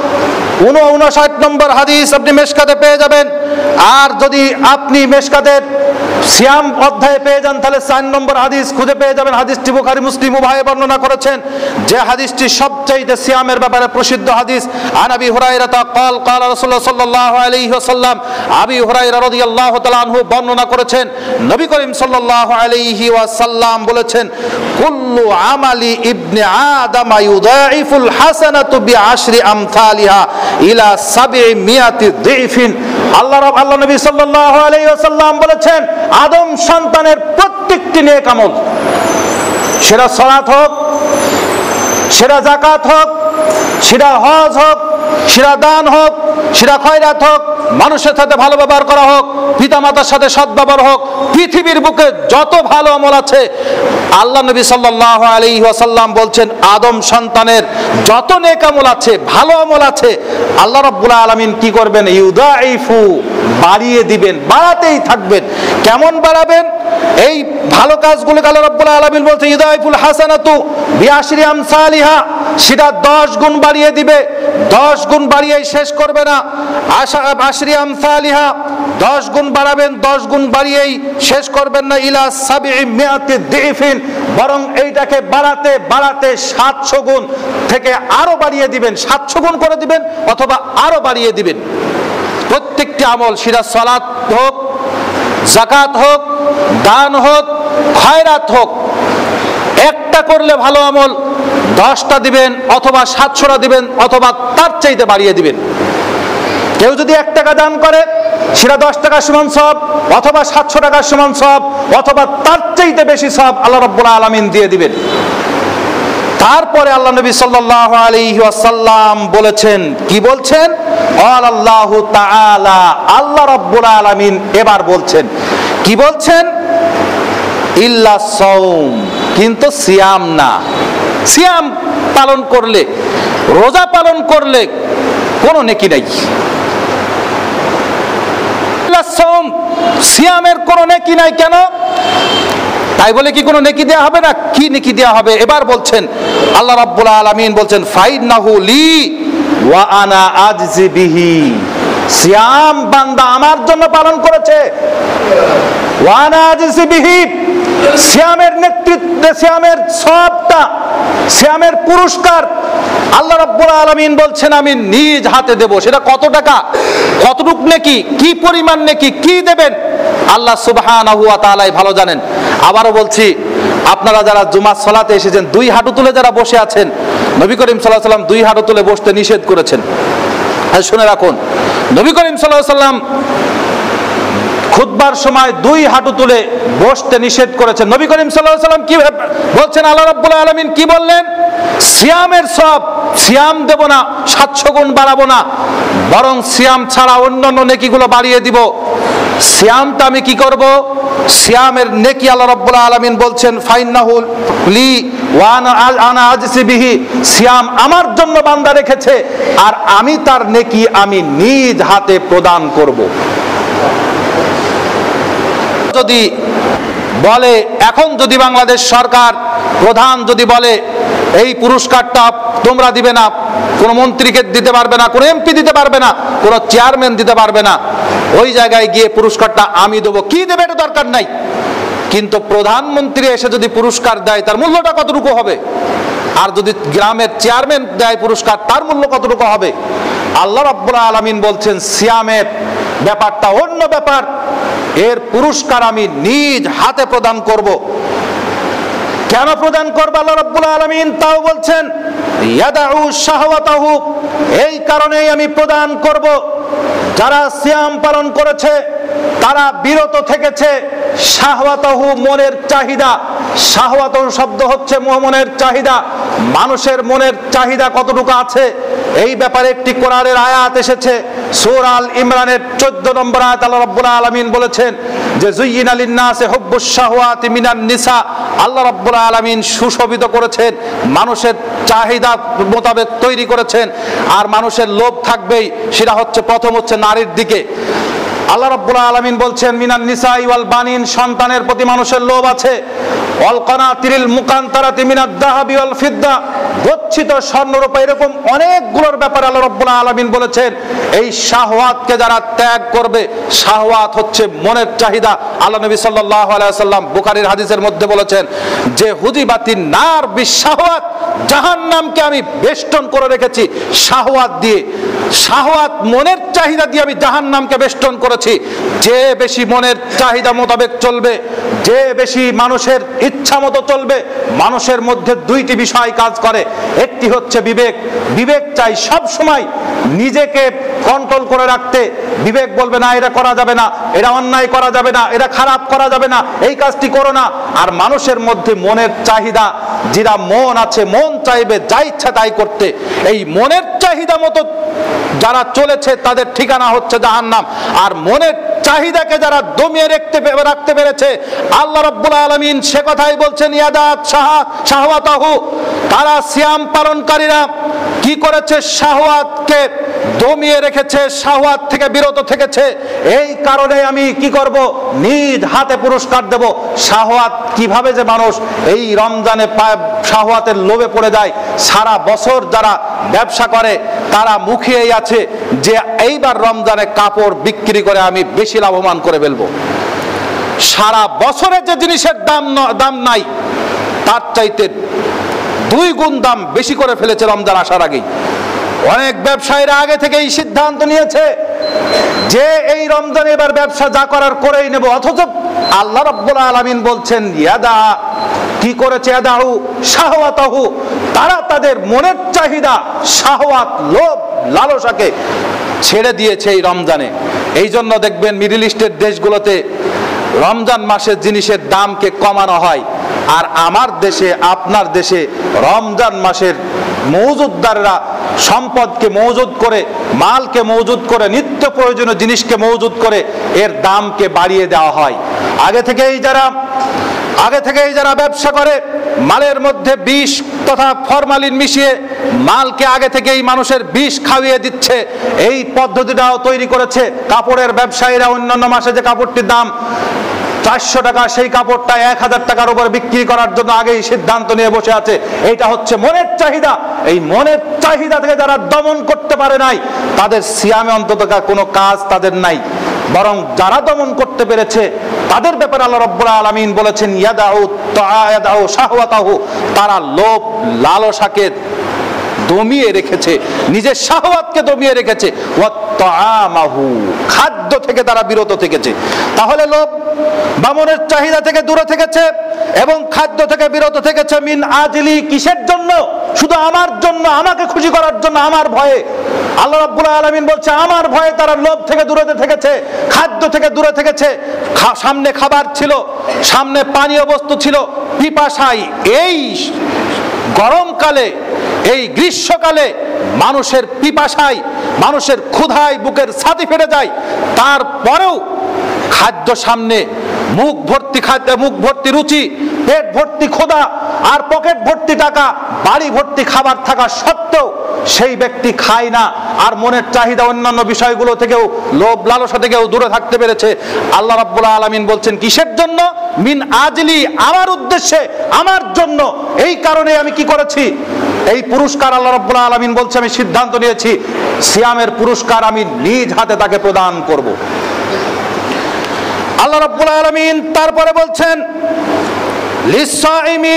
Speaker 2: উনষাট নম্বর হাদিস আপনি মেশকাতে পেয়ে যাবেন। আর যদি আপনি মেশকাতের সিয়াম অধ্যায়ে পেয়ে যান তাহলে চার নম্বর হাদিস খুঁজে পেয়ে যাবেন। হাদিসটি বুখারী মুসলিম উভয়ে বর্ণনা করেছেন, যে হাদিসটি সবচেয়ে সিয়ামের ব্যাপারে প্রসিদ্ধ হাদিস। আন আবি হুরায়রা قال قال রাসূলুল্লাহ সাল্লাল্লাহু আলাইহি ওয়াসাল্লাম, আবি হুরায়রা রাদিয়াল্লাহু তাআলা আনহু বর্ণনা করেছেন, নবী করিম সাল্লাল্লাহু আলাইহি ওয়াসাল্লাম বলেছেন, কুল্লু আমালি ইবনে আদম ইউদাইফুল হাসানাতু বিআশরি আমসালিহা ইলা সাবঈমিয়াতি যিফিন। আল্লাহ রাব আল্লাহ নবী সাল্লাল্লাহু আলাইহি ওয়াসাল্লাম বলেছেন, আদম সন্তানের প্রত্যেকটি নেক আমল, সেটা সালাত হোক, সেটা যাকাত হোক, সেটা হজ হোক, সেটা দান হোক, সেটা খয়রাত হোক, মানুষের সাথে ভালো ব্যবহার করা হোক, পিতামাতার সাথে সদ্ব্যবহার হোক, পৃথিবীর বুকে যত ভালো আমল আছে আল্লাহ নবী সাল্লাল্লাহু আলাইহি ওয়াসাল্লাম বলছেন আদম সন্তানের যত নেক আমল আছে, ভালো আমল আছে, আল্লাহ রাব্বুল আলামিন কি করবেন? ইউদাইফু, বাড়িয়ে দিবেন, বাড়াতেই থাকবেন। কেমন বাড়াবেন? এই ভালো কাজগুলোকে আল্লাহ রাব্বুল আলামিন বলছেন ইউদাইফুল হাসানাতু বিআশরি আমসালিহা, সেটা দশ গুণ বাড়িয়ে দিবে। দশ গুণ বাড়িয়েই শেষ করবে না। আশা আশরি আমসালিহা, দশ গুণ বাড়াবেন, দশ গুণ বাড়িয়েই শেষ করবেন না। ইলা সাবঈমিয়াতি যিফিন, বরং এইটাকে বাড়াতে বাড়াতে সাতশো গুণ থেকে আরো বাড়িয়ে দিবেন, সাতশো গুণ করে দিবেন অথবা আরো বাড়িয়ে দিবেন। প্রত্যেকটি আমল, সেটা সালাত হোক, যাকাত হোক, দান হোক, খয়রাত হোক, একটা করলে ভালো আমল দশটা দিবেন অথবা সাতশোটা দিবেন অথবা তার চাইতে বাড়িয়ে দিবেন। কেউ যদি এক টাকা দান করে সেটা দশ টাকার সমান সওয়াব অথবা সাতশো টাকার সমান সওয়াব অথবা তার চাইতে বেশি সওয়াব আল্লাহ রাব্বুল আলামিন দিয়ে দিবেন। তারপরে আল্লাহ নবী সাল্লাল্লাহু আলাইহি ওয়াসাল্লাম বলেছেন, কি বলছেন? আল্লাহু তাআলা, আল্লাহ রাব্বুল আলামিন এবার বলছেন, কি বলছেন? ইল্লা সাওম, কিন্তু সিয়াম না। সিয়াম পালন করলে, রোজা পালন করলে কোনো নেকি নাই। ইল্লা সাওম, সিয়ামের কোনো নেকি নাই। কেন? তাই বলে কি কোনো নেকি দেয়া হবে না? কি নেকি দেয়া হবে? এবার বলছেন আল্লাহ রাব্বুল আলামিন বলছেন, ফাইন্নাহু লি ওয়া আনা আজজি বিহি। সিয়াম বান্দা আমার জন্য পালন করেছে। ওয়ানা আজিসি বিহি, সিয়ামের নেতৃত্বে সিয়ামের সওয়াবটা, সিয়ামের পুরস্কার আল্লাহ রাব্বুল আলামিন বলছেন আমি নিজ হাতে দেব। সেটা কত টাকা, কতটুকু নেকি, কি পরিমাণ নেকি, কি দেবেন আল্লাহ সুবহানাহু ওয়া তাআলাই ভালো জানেন। আবারও বলছি, আপনারা যারা জুমার সালাতে এসেছেন, দুই হাঁটু তুলে যারা বসে আছেন, নবী করিম সাল্লাল্লাহু আলাইহি ওয়াসাল্লাম দুই হাঁটু তুলে বসতে নিষেধ করেছেন। আর শুনে রাখুন, নবী করিম সাল্লাল্লাহু আলাইহি ওয়াসাল্লাম খুতবার সময় দুই হাঁটু তুলে বসতে নিষেধ করেছেন। নবী করিম সাল্লাল্লাহু আলাইহি ওয়াসাল্লাম কি বলছেন, আল্লাহ রাব্বুল আলামিন কি বললেন? সিয়ামের সব, সিয়াম দেব না, সাতশো গুণ বাড়াবো না, বরং সিয়াম ছাড়া অন্যান্য নেকিগুলো বাড়িয়ে দিব। সিয়ামটা আমি কি করব? সিয়ামের নেকি আল্লাহ রাব্বুল আলামিন বলছেন ফাইন্নাহু লি ওয়া আনা আজসি বিহি, সিয়াম আমার জন্য বান্দা রেখেছে আর আমি তার নেকি আমি নিজ হাতে প্রদান করব। যদি বলে, এখন যদি বাংলাদেশ সরকার প্রধান যদি বলে এই পুরস্কারটা তোমরা দিবে না, কোনো মন্ত্রীকে দিতে পারবে না, কোনো এমপি দিতে পারবে না, কোনো চেয়ারম্যান দিতে পারবে না, ওই জায়গায় গিয়ে পুরস্কারটা আমি দেবো, কি দেবে এটা দরকার নাই। কিন্তু প্রধানমন্ত্রী এসে যদি পুরস্কার দেয় তার মূল্যটা কতটুকু হবে? আর যদি গ্রামের চেয়ারম্যান দেয় পুরস্কার, তার মূল্য কতটুকু হবে? আল্লাহ রাব্বুল আলামিন বলছেন সিয়ামের ব্যাপারটা অন্য ব্যাপার, এর পুরস্কার আমি নিজ হাতে প্রদান করব। কেন প্রদান করবে আল্লাহ রাব্বুল আলামিন তাও বলছেন, ইয়াদাউ শাহওয়াতাহু, এই কারণেই আমি প্রদান করব যারা সিয়াম পালন করেছে, তারা বিরত থেকেছে শাহওয়াতাহু, মনের চাহিদা। শাহওয়াতাহু শব্দ হচ্ছে মনের চাহিদা। মানুষের মনের চাহিদা কতটুকু আছে এই ব্যাপারে একটি কোরআনের আয়াত এসেছে, সূরা আল ইমরানের চোদ্দ নম্বর আয়াত। আল্লাহ রাব্বুল আলামিন বলেছেন যে যুয়্যিনা লিন-নাসি হুব্বুশ শাহওয়াতি মিনান নিসা, আল্লাহ রাব্বুল আলামিন সুশোভিত করেছেন, মানুষের চাহিদা মোতাবেক তৈরি করেছেন। আর মানুষের লোভ থাকবেই, সেটা হচ্ছে প্রথম হচ্ছে নারীর দিকে। আল্লাহ রাব্বুল আলামিন বলছেন মিনান নিসাই ওয়াল বানিন, সন্তানের প্রতি মানুষের লোভ আছে। ওয়াল কানাতিরিল মুকান্তারাতি মিনাদ যাহাবি ওয়াল ফিদ্দা, গচ্ছিত স্বর্ণরূপা, এরকম অনেকগুলোর ব্যাপারে আল্লাহ রাব্বুল আলামিন বলেছেন এই শাহওয়াতকে যারা ত্যাগ করবে, শাহওয়াত হচ্ছে মনের চাহিদা। আল্লাহ নবী সাল্লাল্লাহু আলাইহি ওয়াসাল্লাম বুখারীর হাদিসের মধ্যে বলেছেন যে হুদিবাতিন নার বিশাহওয়াত, জাহান্নামকে আমি বেষ্টন করে রেখেছি শাহওয়াত দিয়ে। শাহওয়াত মনের চাহিদা দিয়ে আমি জাহান্নামকে বেষ্টন করেছি। যে বেশি মনের চাহিদা মোতাবেক চলবে, যে বেশি মানুষের ইচ্ছা মতো চলবে, মানুষের মধ্যে দুইটি বিষয় কাজ করে। একটি হচ্ছে বিবেক। বিবেক চাই সব সময় নিজেকে কন্ট্রোল করে রাখতে। বিবেক বলবে না এটা করা যাবে না, এটা অন্যায় করা যাবে না, এটা খারাপ করা যাবে না, এই কাজটি করো না। আর মানুষের মধ্যে মনের চাহিদা, যেটা মন আছে, মন চাইবে যা ইচ্ছা তাই করতে। এই মনের চাহিদা মতো যারা চলেছে তাদের ঠিকানা হচ্ছে জাহান্নাম। আর মনের চাহিদাকে যারা দমিয়ে রাখতে রাখতে পেরেছে, আল্লাহ রাব্বুল আলামিন সে কথাই বলছেন ইয়াদাত শাহওয়াতাহু, তারা সিয়াম পালনকারীরা কি করেছে? শাহওয়াতকে দমিয়ে রেখেছে, শাহওয়াত থেকে বিরত থেকেছে। এই কারণে আমি কি করব? নিজ হাতে পুরস্কার দেব। শাহওয়াত কিভাবে যে মানুষ এই রমজানে শাহওয়াতের লোভে পড়ে যায়। সারা বছর যারা ব্যবসা করে তারা মুখিয়েই আছে যে এইবার রমজানে কাপড় বিক্রি করে আমি বেশি লাভবান করে ফেলবো। সারা বছরে যে জিনিসের দাম দাম নাই তার চাইতে দুই গুণ দাম বেশি করে ফেলেছে রমজান আসার আগেই। অনেক ব্যবসায়ীরা আগে থেকে এই সিদ্ধান্ত নিয়েছে যে এই রমজানে এবার ব্যবসা যা করার করেই নেব। অথচ আল্লাহ রাব্বুল আলামিন বলছেন ইয়াদা, কি করেছে? ইয়াদাহু শাহওয়াতাহু, তারা তাদের মনের চাহিদা, শাহওয়াত, লোভ, লালসাকে ছেড়ে দিয়েছে এই রমজানে। এই জন্য দেখবেন মিডল ইস্টের দেশগুলোতে রমজান মাসের জিনিসের দামকে কমানো হয়, আর আমার দেশে, আপনার দেশে রমজান মাসের মজুদদাররা সম্পদকে মজুদ করে, মালকে মজুদ করে, নিত্য প্রয়োজনীয় জিনিসকে মজুদ করে এর দামকে বাড়িয়ে দেওয়া হয়। আগে থেকেই যারা আগে থেকেই যারা ব্যবসা করে মালের মধ্যে বিষ তথা ফরমালিন মিশিয়ে মালকে আগে থেকেই মানুষের বিষ খাইয়ে দিচ্ছে। এই পদ্ধতিটাও তৈরি করেছে কাপড়ের ব্যবসায়ীরা। অন্যান্য মাসে যে কাপড়টির দাম চারশো টাকা সেই কাপড়টা এক হাজার টাকার উপরে বিক্রি করার জন্য আগেই সিদ্ধান্ত নিয়ে বসে আছে। এইটা হচ্ছে মনের চাহিদা। এই মনের চাহিদা থেকে যারা দমন করতে পারে নাই, তাদের সিয়ামে অন্তত কোনো কাজ তাদের নাই। বরং যারা দমন করতে পেরেছে তাদের ব্যাপারে আল্লাহ রাব্বুল আলামিন বলেছেন ইয়াদাউ তাআয়াদাউ শাহওয়াতাহু, তারা লোভ লালসাকে দমিয়ে রেখেছে, নিজের শাহওয়াতকে দমিয়ে রেখেছে। ওয়াত্তাআমাহু, খাদ্য থেকে তারা বিরত থেকেছে। তাহলে লোভ বা মনের চাহিদা থেকে দূরে থেকেছে এবং খাদ্য থেকে বিরত থেকেছে। মিন আজলি, কিসের জন্য? শুধু আমার জন্য, আমাকে খুশি করার জন্য, আমার ভয়ে। আল্লাহ রাব্বুল আলামিন বলছে আমার ভয়ে তারা লোভ থেকে দূরে থেকেছে, খাদ্য থেকে দূরে থেকেছে। সামনে খাবার ছিল, সামনে পানীয় বস্তু ছিল, পিপাসায় এই গরমকালে, এই গ্রীষ্মকালে মানুষের পিপাসায়, মানুষের ক্ষুধায় বুকের ছাতি ফেটে যায়। তারপরেও খাদ্য সামনে, মুখ ভর্তি খাদ্য, মুখ ভর্তি রুচি, পেট ভর্তি ক্ষুধা আর পকেট ভর্তি টাকা, বাড়ি ভর্তি খাবার থাকা সত্ত্বেও সেই ব্যক্তি খায় না, আর মনের চাহিদা অন্যান্য বিষয়গুলো থেকেও, লোভ লালসা থেকেও দূরে থাকতে পেরেছে। আল্লাহ রাব্বুল আলামিন বলছেন কিসের জন্য? মিন আজলি, আমার উদ্দেশ্যে, আমার জন্য। এই কারণে আমি কি করেছি? এই পুরস্কার আল্লাহ রাব্বুল আলামিন বলছে আমি সিদ্ধান্ত নিয়েছি সিয়ামের পুরস্কার আমি নিজ হাতে তাকে প্রদান করব। আল্লাহ রাব্বুল আলামিন তারপরে বলছেন লিসাইমি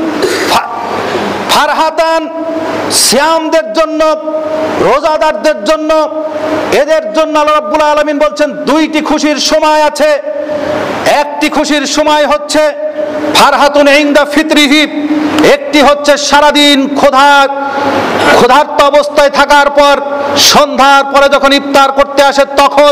Speaker 2: ফারহাতান, সিয়ামদের জন্য, রোজাদারদের জন্য, এদের জন্য আল্লাহ রাব্বুল আলামিন বলছেন দুইটি খুশির সময় আছে। একটি খুশির সময় হচ্ছে ফারহাতুন ইনদা ফিতরিহি, একটি হচ্ছে সারাদিন ক্ষুধা ক্ষুধার্ত অবস্থায় থাকার পর সন্ধ্যার পরে যখন ইফতার করতে আসে তখন।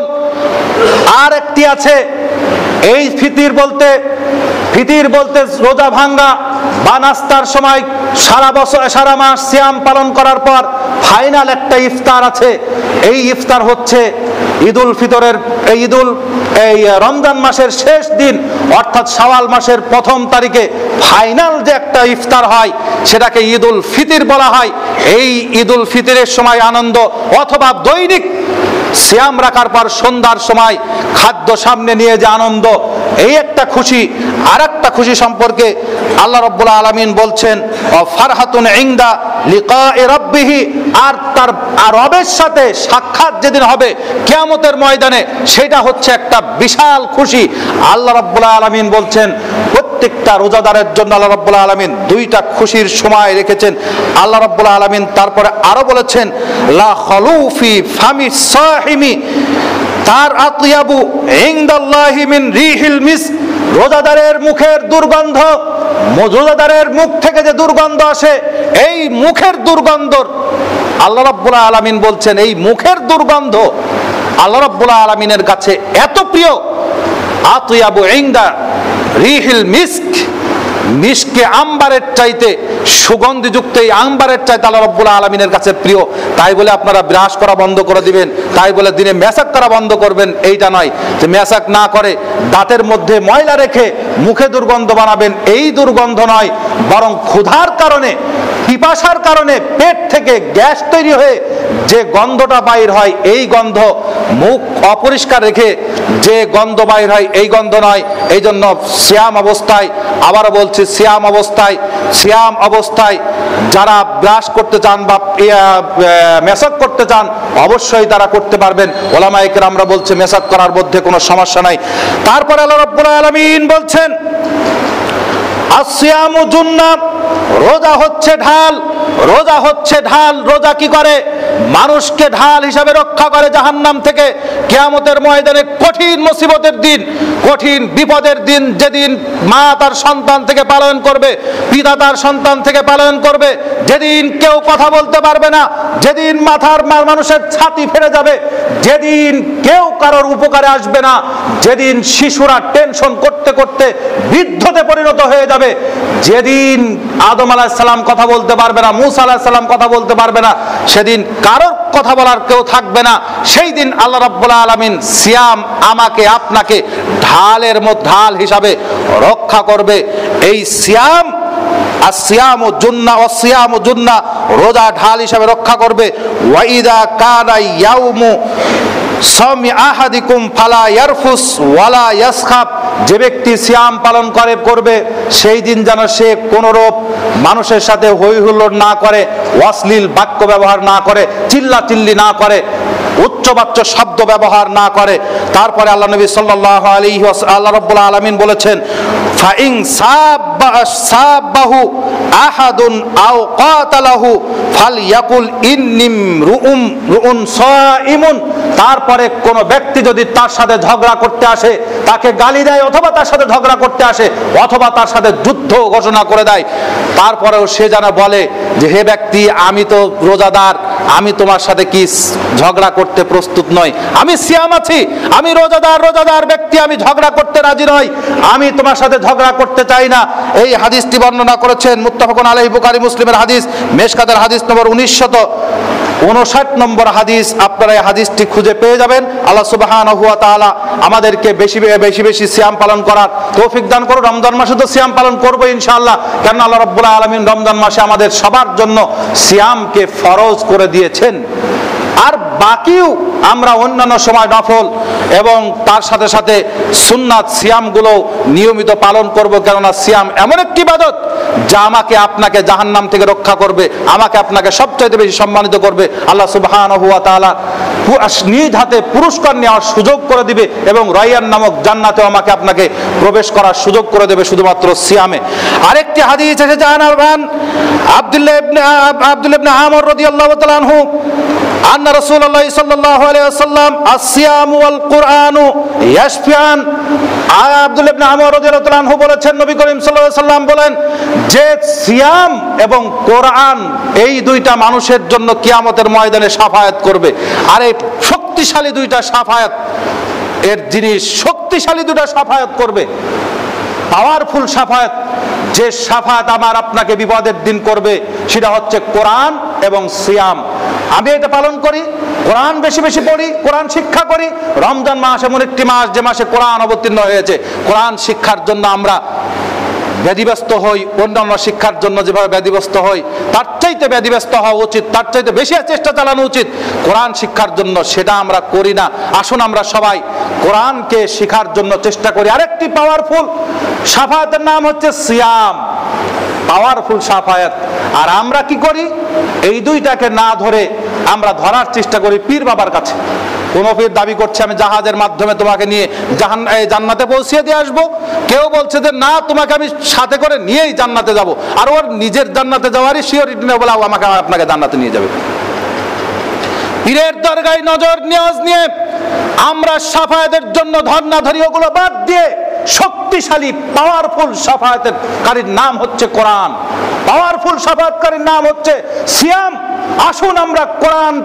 Speaker 2: আর একটি আছে এই ফিতির বলতে, ফিতির বলতে রোজা ভাঙ্গা বা নাস্তার সময় সারা বছর সারা মাস সিয়াম পালন করার পর ফাইনাল একটা ইফতার আছে। এই ইফতার হচ্ছে ঈদুল ফিতরের, এই ঈদুল এই রমজান মাসের শেষ দিন অর্থাৎ শাওয়াল মাসের প্রথম তারিখে ফাইনাল যে একটা ইফতার হয় সেটাকে ঈদুল ফিতর বলা হয়। এই ঈদুল ফিতরের সময় আনন্দ, অথবা দৈনিক সিয়াম রাখার পর সন্ধ্যার সময় খাদ্য সামনে নিয়ে যে আনন্দ, এই একটা খুশি। আর একটা খুশি সম্পর্কে আল্লাহ রাব্বুল আলামিন বলছেন ফারহাতুন ইনদা লিকাই রাব্বিহি, আর তার রবের সাথে সাক্ষাৎ যেদিন হবে কিয়ামতের ময়দানে, সেটা হচ্ছে একটা বিশাল খুশি। আল্লাহ রাব্বুল আলামিন বলছেন প্রত্যেকটা রোজাদারের জন্য আল্লাহ রাব্বুল আলামিন দুইটা খুশির সময় রেখেছেন। আল্লাহ রাব্বুল আলামিন তারপরে আরো বলেছেন লা খালুফি ফামি সাহিমি তার আতিয়াবু ইনদাল্লাহি মিন রিহিল মিস, রোজাদারের মুখের দুর্গন্ধ, রোজাদারের মুখ থেকে যে দুর্গন্ধ আসে, এই মুখের দুর্গন্ধ আল্লাহ রাব্বুল আলামিন বলছেন এই মুখের দুর্গন্ধ আল্লাহ রাব্বুল আলামিনের কাছে এত প্রিয়। আতিয়াবু ইনদা রিহিল মিস্ক, মিশকে আম্বারের চাইতে, সুগন্ধিযুক্ত এই আম্বারের চাইতে আল্লাহ রাব্বুল আলামিনের কাছে প্রিয়। তাই বলে আপনারা ব্রাশ করা বন্ধ করে দিবেন, তাই বলে দিনে মেসাক করা বন্ধ করবেন, এইটা নয় যে মেসাক না করে দাঁতের মধ্যে ময়লা রেখে মুখে দুর্গন্ধ বানাবেন, এই দুর্গন্ধ নয়। বরং ক্ষুধার কারণে, পিপাসার কারণে পেট থেকে গ্যাস তৈরি হয়ে যে গন্ধটা বাইর হয়, এই গন্ধ, মুখ অপরিষ্কার রেখে যে গন্ধ বাইর হয় এই গন্ধ নয়। এই জন্য সিয়াম অবস্থায়, আবারও বলছি সিয়াম অবস্থায়, সিয়াম অবস্থায় যারা ব্রাশ করতে চান বা মেসাক করতে চান অবশ্যই তারা করতে পারবেন। ওলামায়ে কেরামরা বলছে মেসাক করার মধ্যে কোনো সমস্যা নাই। তারপরে আল্লাহ রাব্বুল আলামিন বলছেন আসিয়ামু জুন্নাহ, রোজা হচ্ছে ঢাল, রোজা হচ্ছে ঢাল। রোজা কি করে? মানুষকে ঢাল হিসাবে রক্ষা করে জাহান্নাম থেকে। কিয়ামতের ময়দানে কঠিন মুসিবতের দিন, কঠিন বিপদের দিন, যেদিন মা তার সন্তান থেকে পালন করবে, পিতা তার সন্তান থেকে পালন করবে, যেদিন কেউ কথা বলতে পারবে না, যেদিন মাথার মানুষের ছাতি ফেটে যাবে, যেদিন কেউ কারোর উপকারে আসবে না, যেদিন শিশুরা টেনশন করতে করতে বৃদ্ধতে পরিণত হয়ে যাবে, যেদিন আদম আলাইহিস সালাম কথা বলতে পারবে না, মূসা আলাইহিস সালাম কথা বলতে পারবে না, সেদিন কারোর কথা বলার কেউ থাকবে না। সেই দিন আল্লাহ রাব্বুল আলামিন সিয়াম আমাকে আপনাকে ঢালের মধ্যে ঢাল হিসাবে রক্ষা করবে। এই সিয়াম আসিয়ামু জুন্নাহ ওয়াসিয়ামু জুন্নাহ, রোজা ঢাল হিসাবে রক্ষা করবে। ওয়াইদা কানা ইয়াউমু সাওমি আহাদিকুম ফালা ইয়ারফুস ওয়ালা ইয়াসখাব, যে ব্যক্তি সিয়াম পালন করে করবে সেই দিন যেন সে কোনরূপ মানুষের সাথে হই হুল্লোড় না করে, অশ্লীল বাক্য ব্যবহার না করে, চিল্লা চিল্লি না করে, উচ্চবাচ্য শব্দ ব্যবহার না করে। তারপরে আল্লাহ নবী সাল্লাল্লাহু আলাইহি ওয়াসাল্লাম, আল্লাহ রাব্বুল আলামিন বলেছেন, ফাইন সাব্বা সাব্বাহু আহাদুন আও কাতালাহু ফালইয়াকুল ইন্নিম রুউম রুউন সাইমুন। তারপরে কোন ব্যক্তি যদি তার সাথে ঝগড়া করতে আসে, তাকে গালি দেয়, অথবা তার সাথে ঝগড়া করতে আসে, অথবা তার সাথে যুদ্ধ ঘোষণা করে দেয়, তারপরেও সে যেন বলে যে হে ব্যক্তি, আমি তো রোজাদার, আমি তোমার সাথে কি ঝগড়া করতে প্রস্তুত নই, আমি সিয়াম আছি, আমি রোজাদার রোজাদার ব্যক্তি, আমি ঝগড়া করতে রাজি নই, আমি তোমার সাথে ঝগড়া করতে চাই না। এই হাদিসটি বর্ণনা করেছেন মুত্তাফাকুন আলাইহি, বুখারী মুসলিমের হাদিস, মেশকাতের হাদিস নম্বর উনিশশত উনষাট নম্বর হাদিস। আপনারা এই হাদিসটি খুঁজে পেয়ে যাবেন। আল্লাহ সুবহানাহু ওয়া তাআলা আমাদেরকে বেশি বেশি বেশি সিয়াম পালন করার তৌফিক দান করুন। রমজান মাসে তো সিয়াম পালন করবো ইনশাআল্লাহ, কেন আল্লাহ রাব্বুল আলামিন রমজান মাসে আমাদের সবার জন্য সিয়ামকে ফরজ করে দিয়েছেন। আর বাকিও আমরা অন্যান্য সময় নফল এবং তার সাথে সাথে সুন্নাত সিয়ামগুলো নিয়মিত পালন করব, কেননা সিয়াম এমন একটি ইবাদত যা আমাকে আপনাকে জাহান্নাম থেকে রক্ষা করবে, আমাকে আপনাকে সবচাইতে বেশি সম্মানিত করবে। আল্লাহ সুবহানাহু ওয়া তাআলা নিজ হাতে পুরস্কার নেওয়ার সুযোগ করে দিবে এবং রায়্যান নামক জান্নাতেও আমাকে আপনাকে প্রবেশ করার সুযোগ করে দেবে শুধুমাত্র সিয়ামে। আরেকটি হাদিস এসেছে আনারবান আব্দুল্লাহ ইবনে আব্দুল্লাহ ইবনে আমর রাদিয়াল্লাহু তাআলা আনহু আন্না রাসূলুল্লাহ সাল্লাল্লাহু আলাইহি ওয়াসাল্লাম আসসিয়ামু ওয়াল কুরআনু ইয়াশফিয়ান। আব্দুল্লাহ ইবনে আমর রাদিয়াল্লাহু তাআলা আনহু বলেছেন, নবী করিম সাল্লাল্লাহু আলাইহি ওয়াসাল্লাম বলেন যে সিয়াম এবং কোরআন এই দুইটা মানুষের জন্য কিয়ামতের ময়দানে শাফায়াত করবে। আর এই শক্তিশালী দুইটা শাফায়াত এর জিনিস, শক্তিশালী দুইটা শাফায়াত করবে, পাওয়ারফুল শাফায়াত, যে শাফায়াত আমার আপনাকে বিপদের দিন করবে, সেটা হচ্ছে কোরআন এবং সিয়াম। আমি এটা পালন করি, কোরআন বেশি বেশি পড়ি, কোরআন শিক্ষা করি। রমজান মাস এমন একটি মাস যে মাসে কোরআন অবতীর্ণ হয়েছে, কোরআন শিক্ষার জন্য আমরা ব্যাধিব্যস্ত হই, অন্যান্য শিক্ষার জন্য যেভাবে ব্যাধিব্যস্ত হই তার চাইতে ব্যাধিব্যস্ত হওয়া উচিত, তার চাইতে বেশি চেষ্টা চালানো উচিত কোরআন শিক্ষার জন্য। সেটা আমরা করি না। আসুন আমরা সবাই কোরআনকে শেখার জন্য চেষ্টা করি। আরেকটি পাওয়ারফুল শাফায়াতের নাম হচ্ছে সিয়াম, পাওয়ারফুল শাফায়াত। আর আমরা কি করি? এই দুইটাকে না ধরে আমরা ধরার চেষ্টা করি পীর বাবার কাছে। কোন পীর দাবি করছে আমি জাহাজের মাধ্যমে তোমাকে নিয়ে জান্নাতে পৌঁছিয়ে দিয়ে আসবো, কেউ বলছে যে না তোমাকে আমি সাথে করে নিয়েই জান্নাতে যাব, আর ওর নিজের জান্নাতে যাওয়ারই সিওরিটি নেই বলে আমাকে আপনাকে জান্নাতে নিয়ে যাবে। পীরের দরগায় নজর নিয়াজ নিয়ে আমরা শাফায়াতের জন্য ধর্ণাধরি ওগুলো বাদ দিয়ে শক্তিশালী পাওয়ারফুল শাফায়াতের কারীর নাম হচ্ছে কোরআন, পাওয়ারফুল শাফায়াতকারীর নাম হচ্ছে সিয়াম। আসুন আমরা কোরআন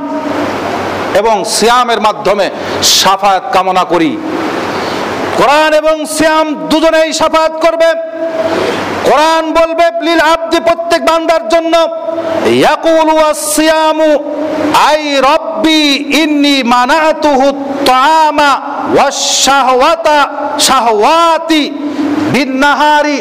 Speaker 2: এবং সিয়ামের মাধ্যমে শাফায়াত কামনা করি। কোরআন এবং সিয়াম দুজনেই শাফায়াত করবে। কোরআন বলবে লিল আবদি, প্রত্যেক বান্দার জন্য, ইয়াকুলু আস-সিয়ামু আই রব্বি ইন্নী মানাতুহু তাআমা ওয়াশ-শাহওয়াতা শাহওয়াতি বিন-নাহারি।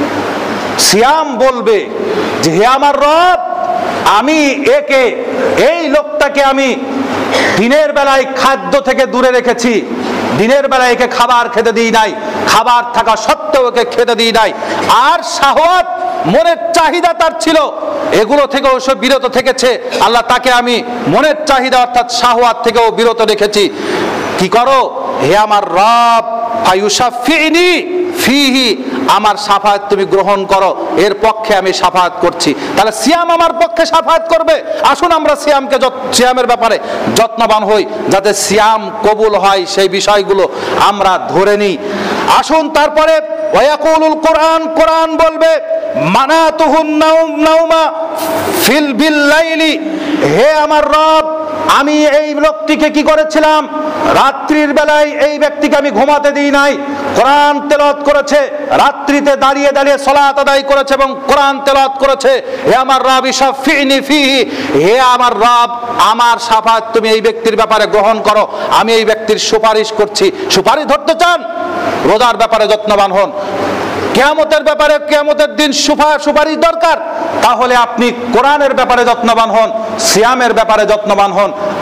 Speaker 2: সিয়াম বলবে যে হে আমার রব, আমি একে এই লোকটাকে আমি দিনের বেলায় খাদ্য থেকে দূরে রেখেছি, দিনের বেলায় একে খাবার খেতে দিই নাই, খাবার থাকা সত্ত্বেও একে খেতে দিই নাই। আর শাহওয়াত, মনের চাহিদা তার ছিল, এগুলো থেকেও সে বিরত থেকেছে। আল্লাহ তাকে আমি মনের চাহিদা অর্থাৎ শাহওয়াত থেকেও বিরত রেখেছি। কি করো হে আমার রব, ফায়ুশাফিনি ফিহি, আমার শাফায়াত তুমি গ্রহণ করো, এর পক্ষে আমি শাফায়াত করছি। তাহলে সিয়াম আমার পক্ষে শাফায়াত করবে। আসুন আমরা সিয়ামকে সিয়ামের ব্যাপারে যত্নবান হই, যাতে সিয়াম কবুল হয় সেই বিষয়গুলো আমরা ধরে নিই। আসুন তারপরে ওয়ায়াকুলুল কোরআন, কোরআন বলবে মানাতুহুন নাউম নাউমা ফিল বিল্লাইলি, হে আমার রব, আমি এই লোকটিকে কি করেছিলাম, রাত্রির বেলায় এই ব্যক্তিকে আমি ঘুমাতে দিই নাই, কোরআন তেলাওয়াত করেছে, রাত্রিতে দাঁড়িয়ে দাঁড়িয়ে সালাত আদায় করেছে এবং কোরআন তেলাওয়াত করেছে। হে আমার রব ইশাফিনি ফিহি, হে আমার রব, আমার শাফায়াত তুমি এই ব্যক্তির ব্যাপারে গ্রহণ করো, আমি এই ব্যক্তির সুপারিশ করছি। সুপারিশ ধরতে চান, রোজার ব্যাপারে যত্নবান হন। কিয়ামতের ব্যাপারে, কিয়ামতের দিন সুপারিশ দরকার, তাহলে আপনি কোরআনের ব্যাপারে যত্নবান হন, সিয়ামের ব্যাপারে যত্নবান হন।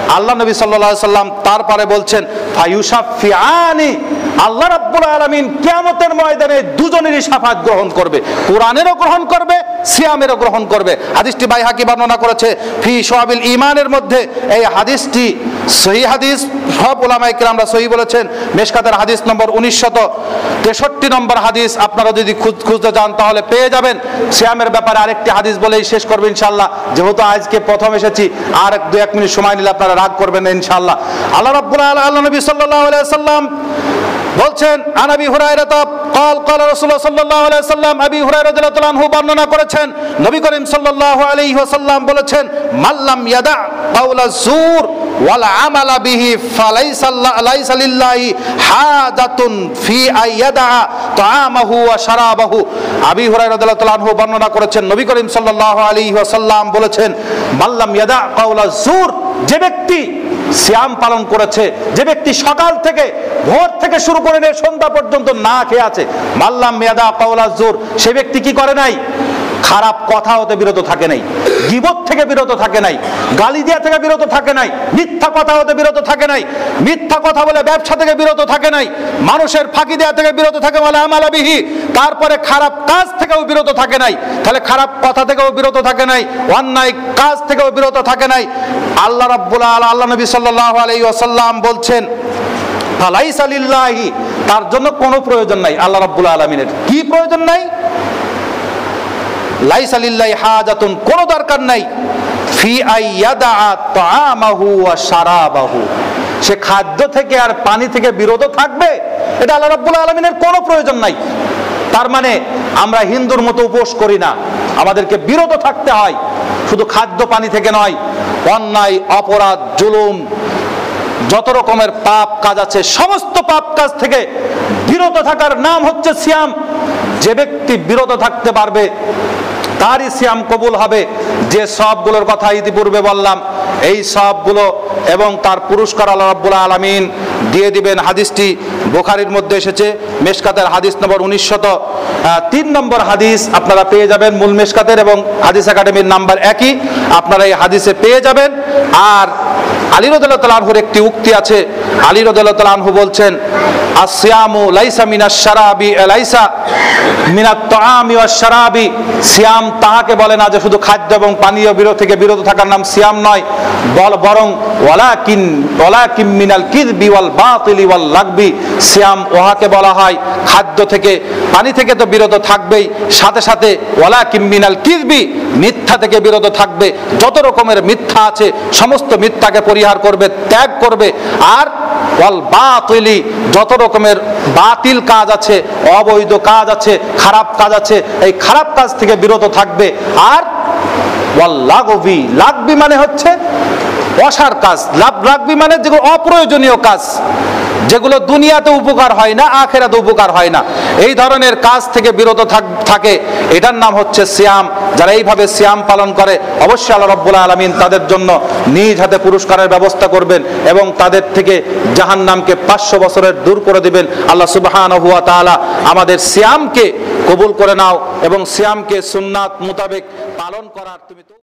Speaker 2: আল্লাহ নবী সাল্লাল্লাহু আলাইহি সাল্লাম তারপরে বলছেন ফায়ুশাফিআনি, আল্লাহ রাব্বুল আলামিন কিয়ামতের ময়দানে দুজনেরই শাফাত গ্রহণ করবে, কোরআনেরও গ্রহণ করবে, সিয়ামেরও গ্রহণ করবে। হাদিসটি বাইহাকি বর্ণনা করেছে ফি শুআবিল ঈমানের মধ্যে। এই হাদিসটি সহিহ হাদিস, সব উলামায়ে কেরামরা সহিহ বলেছেন। মিশকাতের হাদিস নম্বর উনিশশত তেষট্টি নম্বর হাদিস, আপনারা যদি খুঁজতে যান তাহলে পেয়ে যাবেন। সিয়ামের ব্যাপারে আরেকটি হাদিস বলেই শেষ করবো ইনশাআল্লাহ, যেহেতু আজকে প্রথম এসেছি, আর এক দু এক মিনিট সময় নিলে আপনারা রাগ করবেন না ইনশাআল্লাহ। আল্লাহ রাব্বুল আলামিন, আল্লাহ নবী সাল্লাল্লাহু আলাইহি ওয়াসাল্লাম বলছেন, আন আবি হুরায়রা قال قال রাসূলুল্লাহ সাল্লাল্লাহু আলাইহি ওয়াসাল্লাম, আবি হুরায়রা রাদিয়াল্লাহু আনহু বর্ণনা করেছেন, নবী করিম সাল্লাল্লাহু আলাইহি ওয়াসাল্লাম বলেছেন, মাল্লাম ইয়াদা কাওলা যুর ওয়াল আমালা বিহি ফালাইসা লাইসা লিল্লাহি হাজাতুন ফি আইয়াদা তাআমাহু ওয়া শারাবাহু। আবি হুরায়রা রাদিয়াল্লাহু আনহু বর্ণনা করেছেন, নবী করিম সাল্লাল্লাহু আলাইহি ওয়াসাল্লাম বলেছেন, মাল্লাম ইয়াদা কাওলা যুর, যে ব্যক্তি সিয়াম পালন করেছে, যে ব্যক্তি সকাল থেকে ভোর থেকে শুরু করে নিয়ে সন্ধ্যা পর্যন্ত না খেয়ে আছে, মাল্লাম ইয়াদা কাওলা যুর, সে ব্যক্তি কি করে নাই? খারাপ কথা হতে বিরত থাকে নাই, গীবত থেকে বিরত থাকে নাই, গালি দেওয়া থেকে বিরত থাকে নাই, মিথ্যা কথা হতে বিরত থাকে নাই, মিথ্যা কথা বলে ব্যবসা থেকে বিরত থাকে নাই, মানুষের ফাঁকি দেওয়া থেকে বিরত থাকে, ওয়ালা আমালা বিহি, তারপরে খারাপ কাজ থেকেও বিরত থাকে নাই। তাহলে খারাপ কথা থেকেও বিরত থাকে নাই, অন্যায় কাজ থেকেও বিরত থাকে নাই। আল্লাহ রাব্বুল আলামিন, আল্লাহ নবী সাল্লাল্লাহু আলাইহি ওয়াসাল্লাম বলছেন, ফালাইসা লিল্লাহি, তার জন্য কোনো প্রয়োজন নাই। আল্লাহ রাব্বুল আলামিনের কি প্রয়োজন নাই? লাইসা লিল্লাহি হাজাতুন, কোনো দরকার নাই, ফি আইয়াদা তাআমাহু ওয়া শারাবাহু, সে খাদ্য থেকে আর পানি থেকে বিরত থাকবে, এটা আল্লাহ রাব্বুল আলামিনের কোনো প্রয়োজন নাই। তার মানে আমরা হিন্দুর মতো উপোস করি না, আমাদেরকে বিরত থাকতে হয়, শুধু খাদ্য পানি থেকে নয়, অন্যায় অপরাধ জুলুম যত রকমের পাপ কাজ আছে সমস্ত পাপ কাজ থেকে বিরত থাকার নাম হচ্ছে সিয়াম। যে ব্যক্তি বিরত থাকতে পারবে তারই সিয়াম কবুল হবে। যে সবগুলোর কথা ইতিপূর্বে বললাম, এই সবগুলো এবং তার পুরস্কার আল্লাহ রাব্বুল আলামিন দিয়ে দিবেন। হাদিসটি বুখারীর মধ্যে এসেছে, মিশকাতের হাদিস নম্বর উনিশশত তিন নম্বর হাদিস আপনারা পেয়ে যাবেন। মূল মিশকাতের এবং হাদিস একাডেমির নাম্বার একই, আপনারা এই হাদিসে পেয়ে যাবেন। আর আলী রাদিয়াল্লাহু তাআলা আনহুর একটি উক্তি আছে, আলী রাদিয়াল্লাহু তাআলা আনহু বলছেন, আসিয়ামু লাইসা মিনাশ শারাবি লাইসা মিনাত তাআমি ওয়াশ শারাবি, সিয়াম তাহাকে বলে না যে শুধু খাদ্য এবং পানীয় বিরত থেকে বিরত থাকার নাম সিয়াম নয়, বল বরং ওয়ালাকিন ওয়ালাকিন মিনাল কিযবি ওয়াল বাতিলি ওয়াল লাগবি, সিয়াম ওহাকে বলা হয় খাদ্য থেকে পানি থেকে তো বিরত থাকবেই, সাথে সাথে ওয়ালাকিন মিনাল কিযবি, মিথ্যা থেকে বিরত থাকবে, যত রকমের মিথ্যা আছে সমস্ত মিথ্যাকে পরিহার করবে, ত্যাগ করবে। আর ওয়াল বাতিলি, যত রকমের বাতিল কাজ আছে, অবৈধ কাজ আছে, খারাপ কাজ আছে, এই খারাপ কাজ থেকে বিরত থাকবে। আর ওয়াল লাগবি, লাগবি মানে হচ্ছে অসার কাজ, লাভ লাগবি মানে যেগুলো অপ্রয়োজনীয় কাজ, যেগুলো দুনিয়াতে উপকার হয় না আখিরাতে উপকার হয় না, এই ধরনের কাজ থেকে বিরত থাকে, এটার নাম হচ্ছে সিয়াম। যারা এইভাবে সিয়াম পালন করে অবশ্যই আল্লাহ রাব্বুল আলামিন তাদের জন্য নিজ হাতে পুরস্কারের ব্যবস্থা করবেন এবং তাদের থেকে জাহান্নামকে পাঁচশো বছরের দূর করে দিবেন। আল্লাহ সুবহানাহু ওয়া তাআলা আমাদের সিয়ামকে কবুল করে নাও এবং সিয়ামকে সুন্নাত মোতাবেক পালন করার তুমি